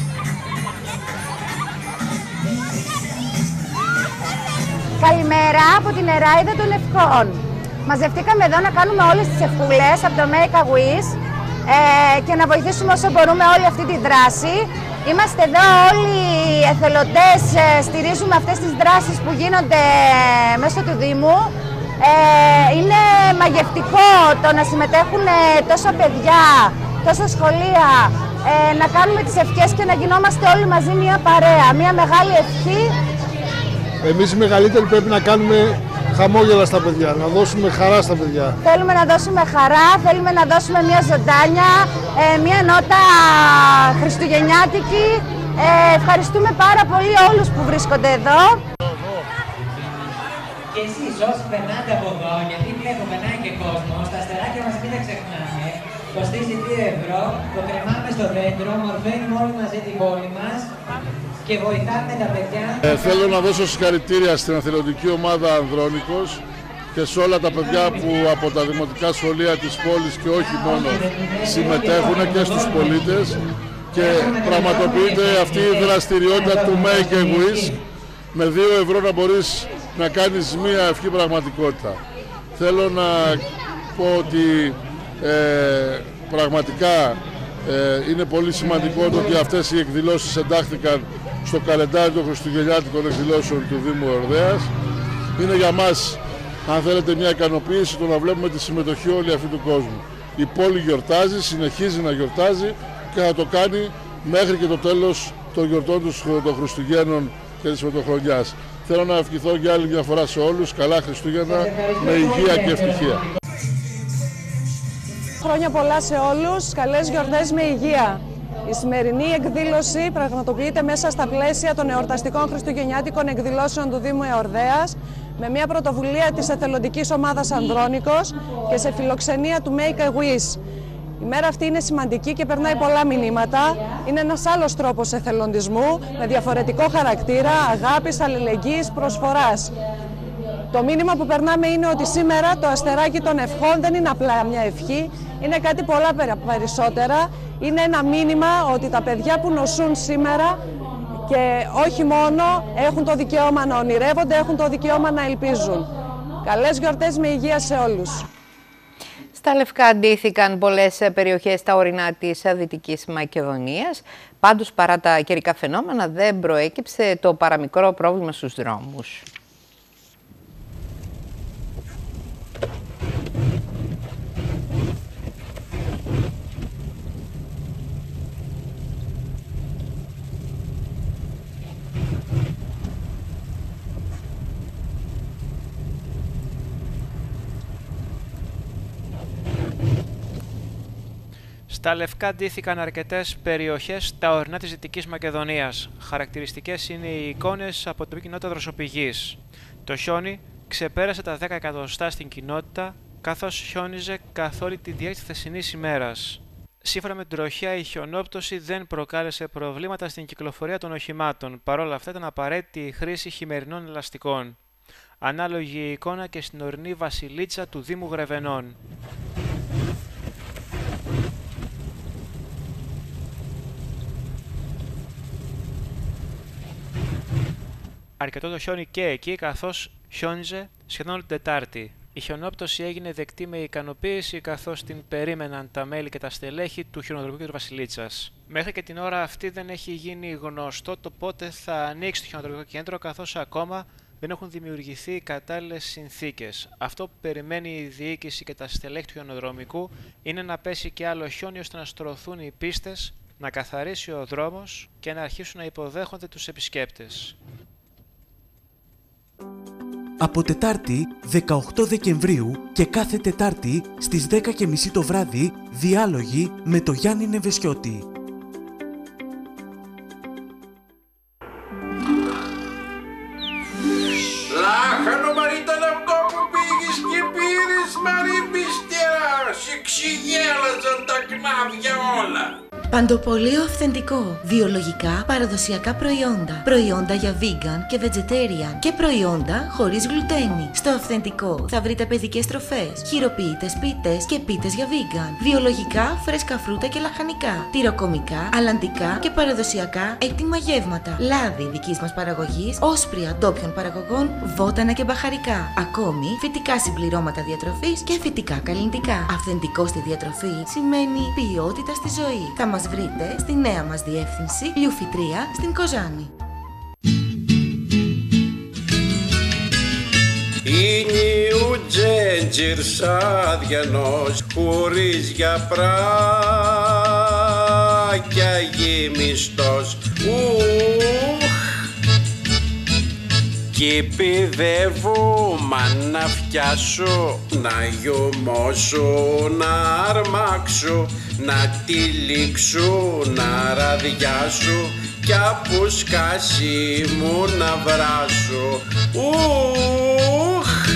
Καλημέρα από την Εράιδα των Ευχών. Μαζευτήκαμε εδώ να κάνουμε όλες τις ευχούλες από το Make a Wish ε, και να βοηθήσουμε όσο μπορούμε όλη αυτή τη δράση. Είμαστε εδώ όλοι οι εθελοντές, ε, στηρίζουμε αυτές τις δράσεις που γίνονται μέσω του Δήμου. Ε, είναι μαγευτικό το να συμμετέχουν τόσα παιδιά, τόσα σχολεία, ε, να κάνουμε τις ευχές και να γινόμαστε όλοι μαζί μια παρέα, μια μεγάλη ευχή. Εμείς οι μεγαλύτεροι πρέπει να κάνουμε χαμόγελα στα παιδιά, να δώσουμε χαρά στα παιδιά. Θέλουμε να δώσουμε χαρά, θέλουμε να δώσουμε μια ζωντάνια, ε, μια νότα χριστουγεννιάτικη. Ε, ευχαριστούμε πάρα πολύ όλους που βρίσκονται εδώ. Και εσείς όσοι περνάτε από εδώ, γιατί βλέπω περνάει και κόσμο, τα αστεράκια μας μην τα ξεχνάμε. Κοστίζει δύο ευρώ, το κρεμάμε στο δέντρο, μορφαίνουμε όλοι μαζί την πόλη μας. Και βοηθάμε τα παιδιά. Ε, θέλω να δώσω συγχαρητήρια στην εθελοντική ομάδα Ανδρώνικος και σε όλα τα παιδιά που από τα δημοτικά σχολεία της πόλης και όχι μόνο συμμετέχουν και στους πολίτες και πραγματοποιείται αυτή η δραστηριότητα του Make a Wish. Με δύο ευρώ να μπορείς να κάνεις μία ευχή πραγματικότητα. Θέλω να πω ότι ε, πραγματικά ε, είναι πολύ σημαντικό το ότι αυτές οι εκδηλώσεις εντάχθηκαν στο καλεντάρι των χριστουγεννιάτικων εκδηλώσεων του Δήμου Εορδαίας. Είναι για μας, αν θέλετε, μια ικανοποίηση το να βλέπουμε τη συμμετοχή όλη αυτού του κόσμου. Η πόλη γιορτάζει, συνεχίζει να γιορτάζει και θα το κάνει μέχρι και το τέλος των γιορτών των Χριστουγέννων και της Πρωτοχρονιάς. Θέλω να ευχηθώ για άλλη μια φορά σε όλους, καλά Χριστούγεννα, με υγεία και ευτυχία. Χρόνια πολλά σε όλους, καλές γιορτές με υγεία. Η σημερινή εκδήλωση πραγματοποιείται μέσα στα πλαίσια των εορταστικών χριστουγεννιάτικων εκδηλώσεων του Δήμου Εορδαίας με μια πρωτοβουλία της εθελοντικής ομάδας Ανδρώνικος και σε φιλοξενία του Make a Wish. Η μέρα αυτή είναι σημαντική και περνάει πολλά μηνύματα. Είναι ένας άλλος τρόπος εθελοντισμού με διαφορετικό χαρακτήρα, αγάπης, αλληλεγγύης, προσφοράς. Το μήνυμα που περνάμε είναι ότι σήμερα το αστεράκι των ευχών δεν είναι απλά μια ευχή, είναι κάτι πολλά περισσότερα. Είναι ένα μήνυμα ότι τα παιδιά που νοσούν σήμερα και όχι μόνο έχουν το δικαίωμα να ονειρεύονται, έχουν το δικαίωμα να ελπίζουν. Καλές γιορτές με υγεία σε όλους. Στα Λευκά αντίθηκαν πολλές περιοχές στα ορεινά της Δυτικής Μακεδονίας. Πάντως, παρά τα καιρικά φαινόμενα, δεν προέκυψε το παραμικρό πρόβλημα στους δρόμους. Στα Λευκά ντύθηκαν αρκετές περιοχές στα ορεινά της Δυτικής Μακεδονίας. Χαρακτηριστικές είναι οι εικόνες από την κοινότητα δροσοπηγής. Το χιόνι ξεπέρασε τα δέκα εκατοστά στην κοινότητα, καθώς χιόνιζε καθ' όλη τη διάρκεια της χθεσινής ημέρας. Σύμφωνα με την τροχέα, η χιονόπτωση δεν προκάλεσε προβλήματα στην κυκλοφορία των οχημάτων. Παρ' όλα αυτά, ήταν απαραίτητη η χρήση χειμερινών ελαστικών. Ανάλογη η εικόνα και στην ορεινή Βασιλίτσα του Δήμου Γρεβενών. Αρκετό το χιόνι και εκεί, καθώς χιόνιζε σχεδόν όλη την Τετάρτη. Η χιονόπτωση έγινε δεκτή με ικανοποίηση, καθώς την περίμεναν τα μέλη και τα στελέχη του χιονοδρομικού της Βασιλίτσας. Μέχρι και την ώρα αυτή δεν έχει γίνει γνωστό το πότε θα ανοίξει το χιονοδρομικό κέντρο, καθώς ακόμα δεν έχουν δημιουργηθεί οι κατάλληλες συνθήκες. Αυτό που περιμένει η διοίκηση και τα στελέχη του χιονοδρομικού είναι να πέσει και άλλο χιόνι ώστε να στρωθούν οι πίστες, να καθαρίσει ο δρόμος και να αρχίσουν να υποδέχονται τους επισκέπτες. Από Τετάρτη δεκαοκτώ Δεκεμβρίου και κάθε Τετάρτη στις δέκα και μισή το βράδυ διάλογοι με το Γιάννη Νεβεσιώτη. Λάχανο μαρ ήταν αυτό που πήγες και πήρες μαρί μυστέρα, σε ξυγέλαζαν τα κνάβια όλα. Παντοπολείο αυθεντικό, βιολογικά παραδοσιακά προϊόντα, προϊόντα για vegan και vegetarian και προϊόντα χωρίς γλουτένι. Στο αυθεντικό θα βρείτε παιδικές τροφές, χειροποίητες πίτες και πίτες για vegan, βιολογικά φρέσκα φρούτα και λαχανικά, τυροκομικά, αλλαντικά και παραδοσιακά έτοιμα γεύματα, λάδι δικής μας παραγωγής, όσπρια ντόπιων παραγωγών, βότανα και μπαχαρικά. Ακόμη φυτικά συμπληρώματα διατροφής και φυτικά καλλυντικά. Αυθεντικό στη διατροφή σημαίνει ποιότητα στη ζωή. Θα μας βρείτε στη νέα μας διεύθυνση Λιουφιτρία στην Κοζάνη. Είναι ο Τζέντζιρ Σάδιανος χωρίς για πράκια γεμιστός. Ουχ! Και παιδεύω μα να φτιάσω, να γιωμώσω, να αρμάξω, να τυλίξω, να ραδιάσω κι από σκάση μου να βράσω. Ουχ!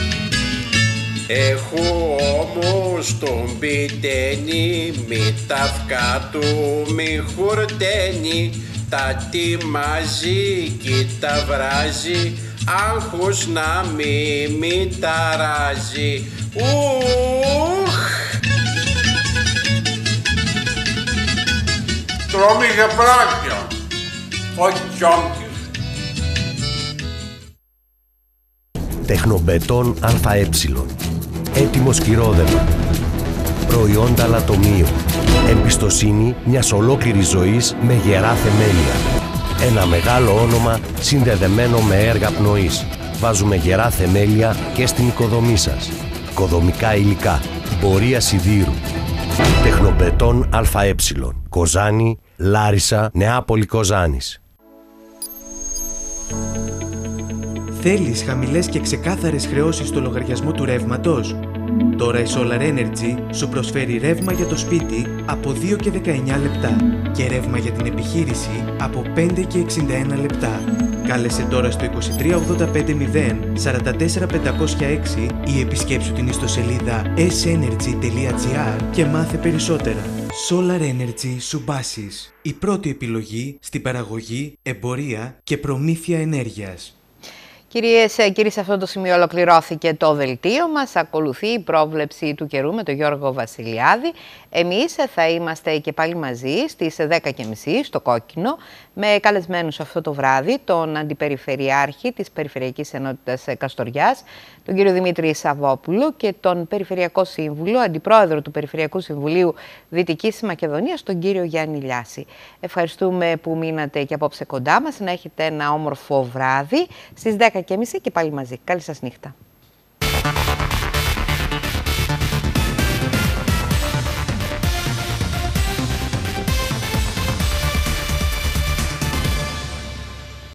Έχω όμως τον πιτένι, μη τα αυκά του μη χορταίνει, τα τιμάζει και τα βράζει, άγχος να μη μη ταράζει. Ουχ! Τρώμε για πράκια, όχι τζόντις. Τεχνομπετόν ΑΕ. Έτοιμο σκυρόδεμα. Προϊόντα λατομείου. Εμπιστοσύνη μιας ολόκληρης ζωής με γερά θεμέλια. Ένα μεγάλο όνομα συνδεδεμένο με έργα πνοής. Βάζουμε γερά θεμέλια και στην οικοδομή σας. Οικοδομικά υλικά. Πορεία σιδήρου. Τεχνομπετόν ΑΕ. Κοζάνη, Λάρισα, Νεάπολη Κοζάνης. Θέλεις χαμηλές και ξεκάθαρες χρεώσεις στο λογαριασμό του ρεύματος? Τώρα η Solar Energy σου προσφέρει ρεύμα για το σπίτι από δύο και δεκαεννιά λεπτά και ρεύμα για την επιχείρηση από πέντε και εξήντα ένα λεπτά. Κάλεσε τώρα στο είκοσι τρία ογδόντα πέντε μηδέν σαράντα τέσσερα πεντακόσια έξι ή επισκέψου την ιστοσελίδα ες ένερджι τελεία τζι άρ και μάθε περισσότερα. Solar Energy Subasis, η πρώτη επιλογή στην παραγωγή, εμπορία και προμήθεια ενέργειας. Κυρίες και κύριοι, σε αυτό το σημείο ολοκληρώθηκε το δελτίο μας. Ακολουθεί η πρόβλεψη του καιρού με τον Γιώργο Βασιλιάδη. Εμείς θα είμαστε και πάλι μαζί στις δέκα και μισή στο Κόκκινο με καλεσμένους αυτό το βράδυ τον Αντιπεριφερειάρχη της Περιφερειακής Ενότητας Καστοριάς, τον κύριο Δημήτρη Σαββόπουλο, και τον Περιφερειακό Σύμβουλο, Αντιπρόεδρο του Περιφερειακού Συμβουλίου Δυτικής Μακεδονίας, τον κύριο Γιάννη Λιάση. Ευχαριστούμε που μείνατε και απόψε κοντά μας. Να έχετε ένα όμορφο βράδυ στις δέκα και μισή και πάλι μαζί. Καλή σας νύχτα.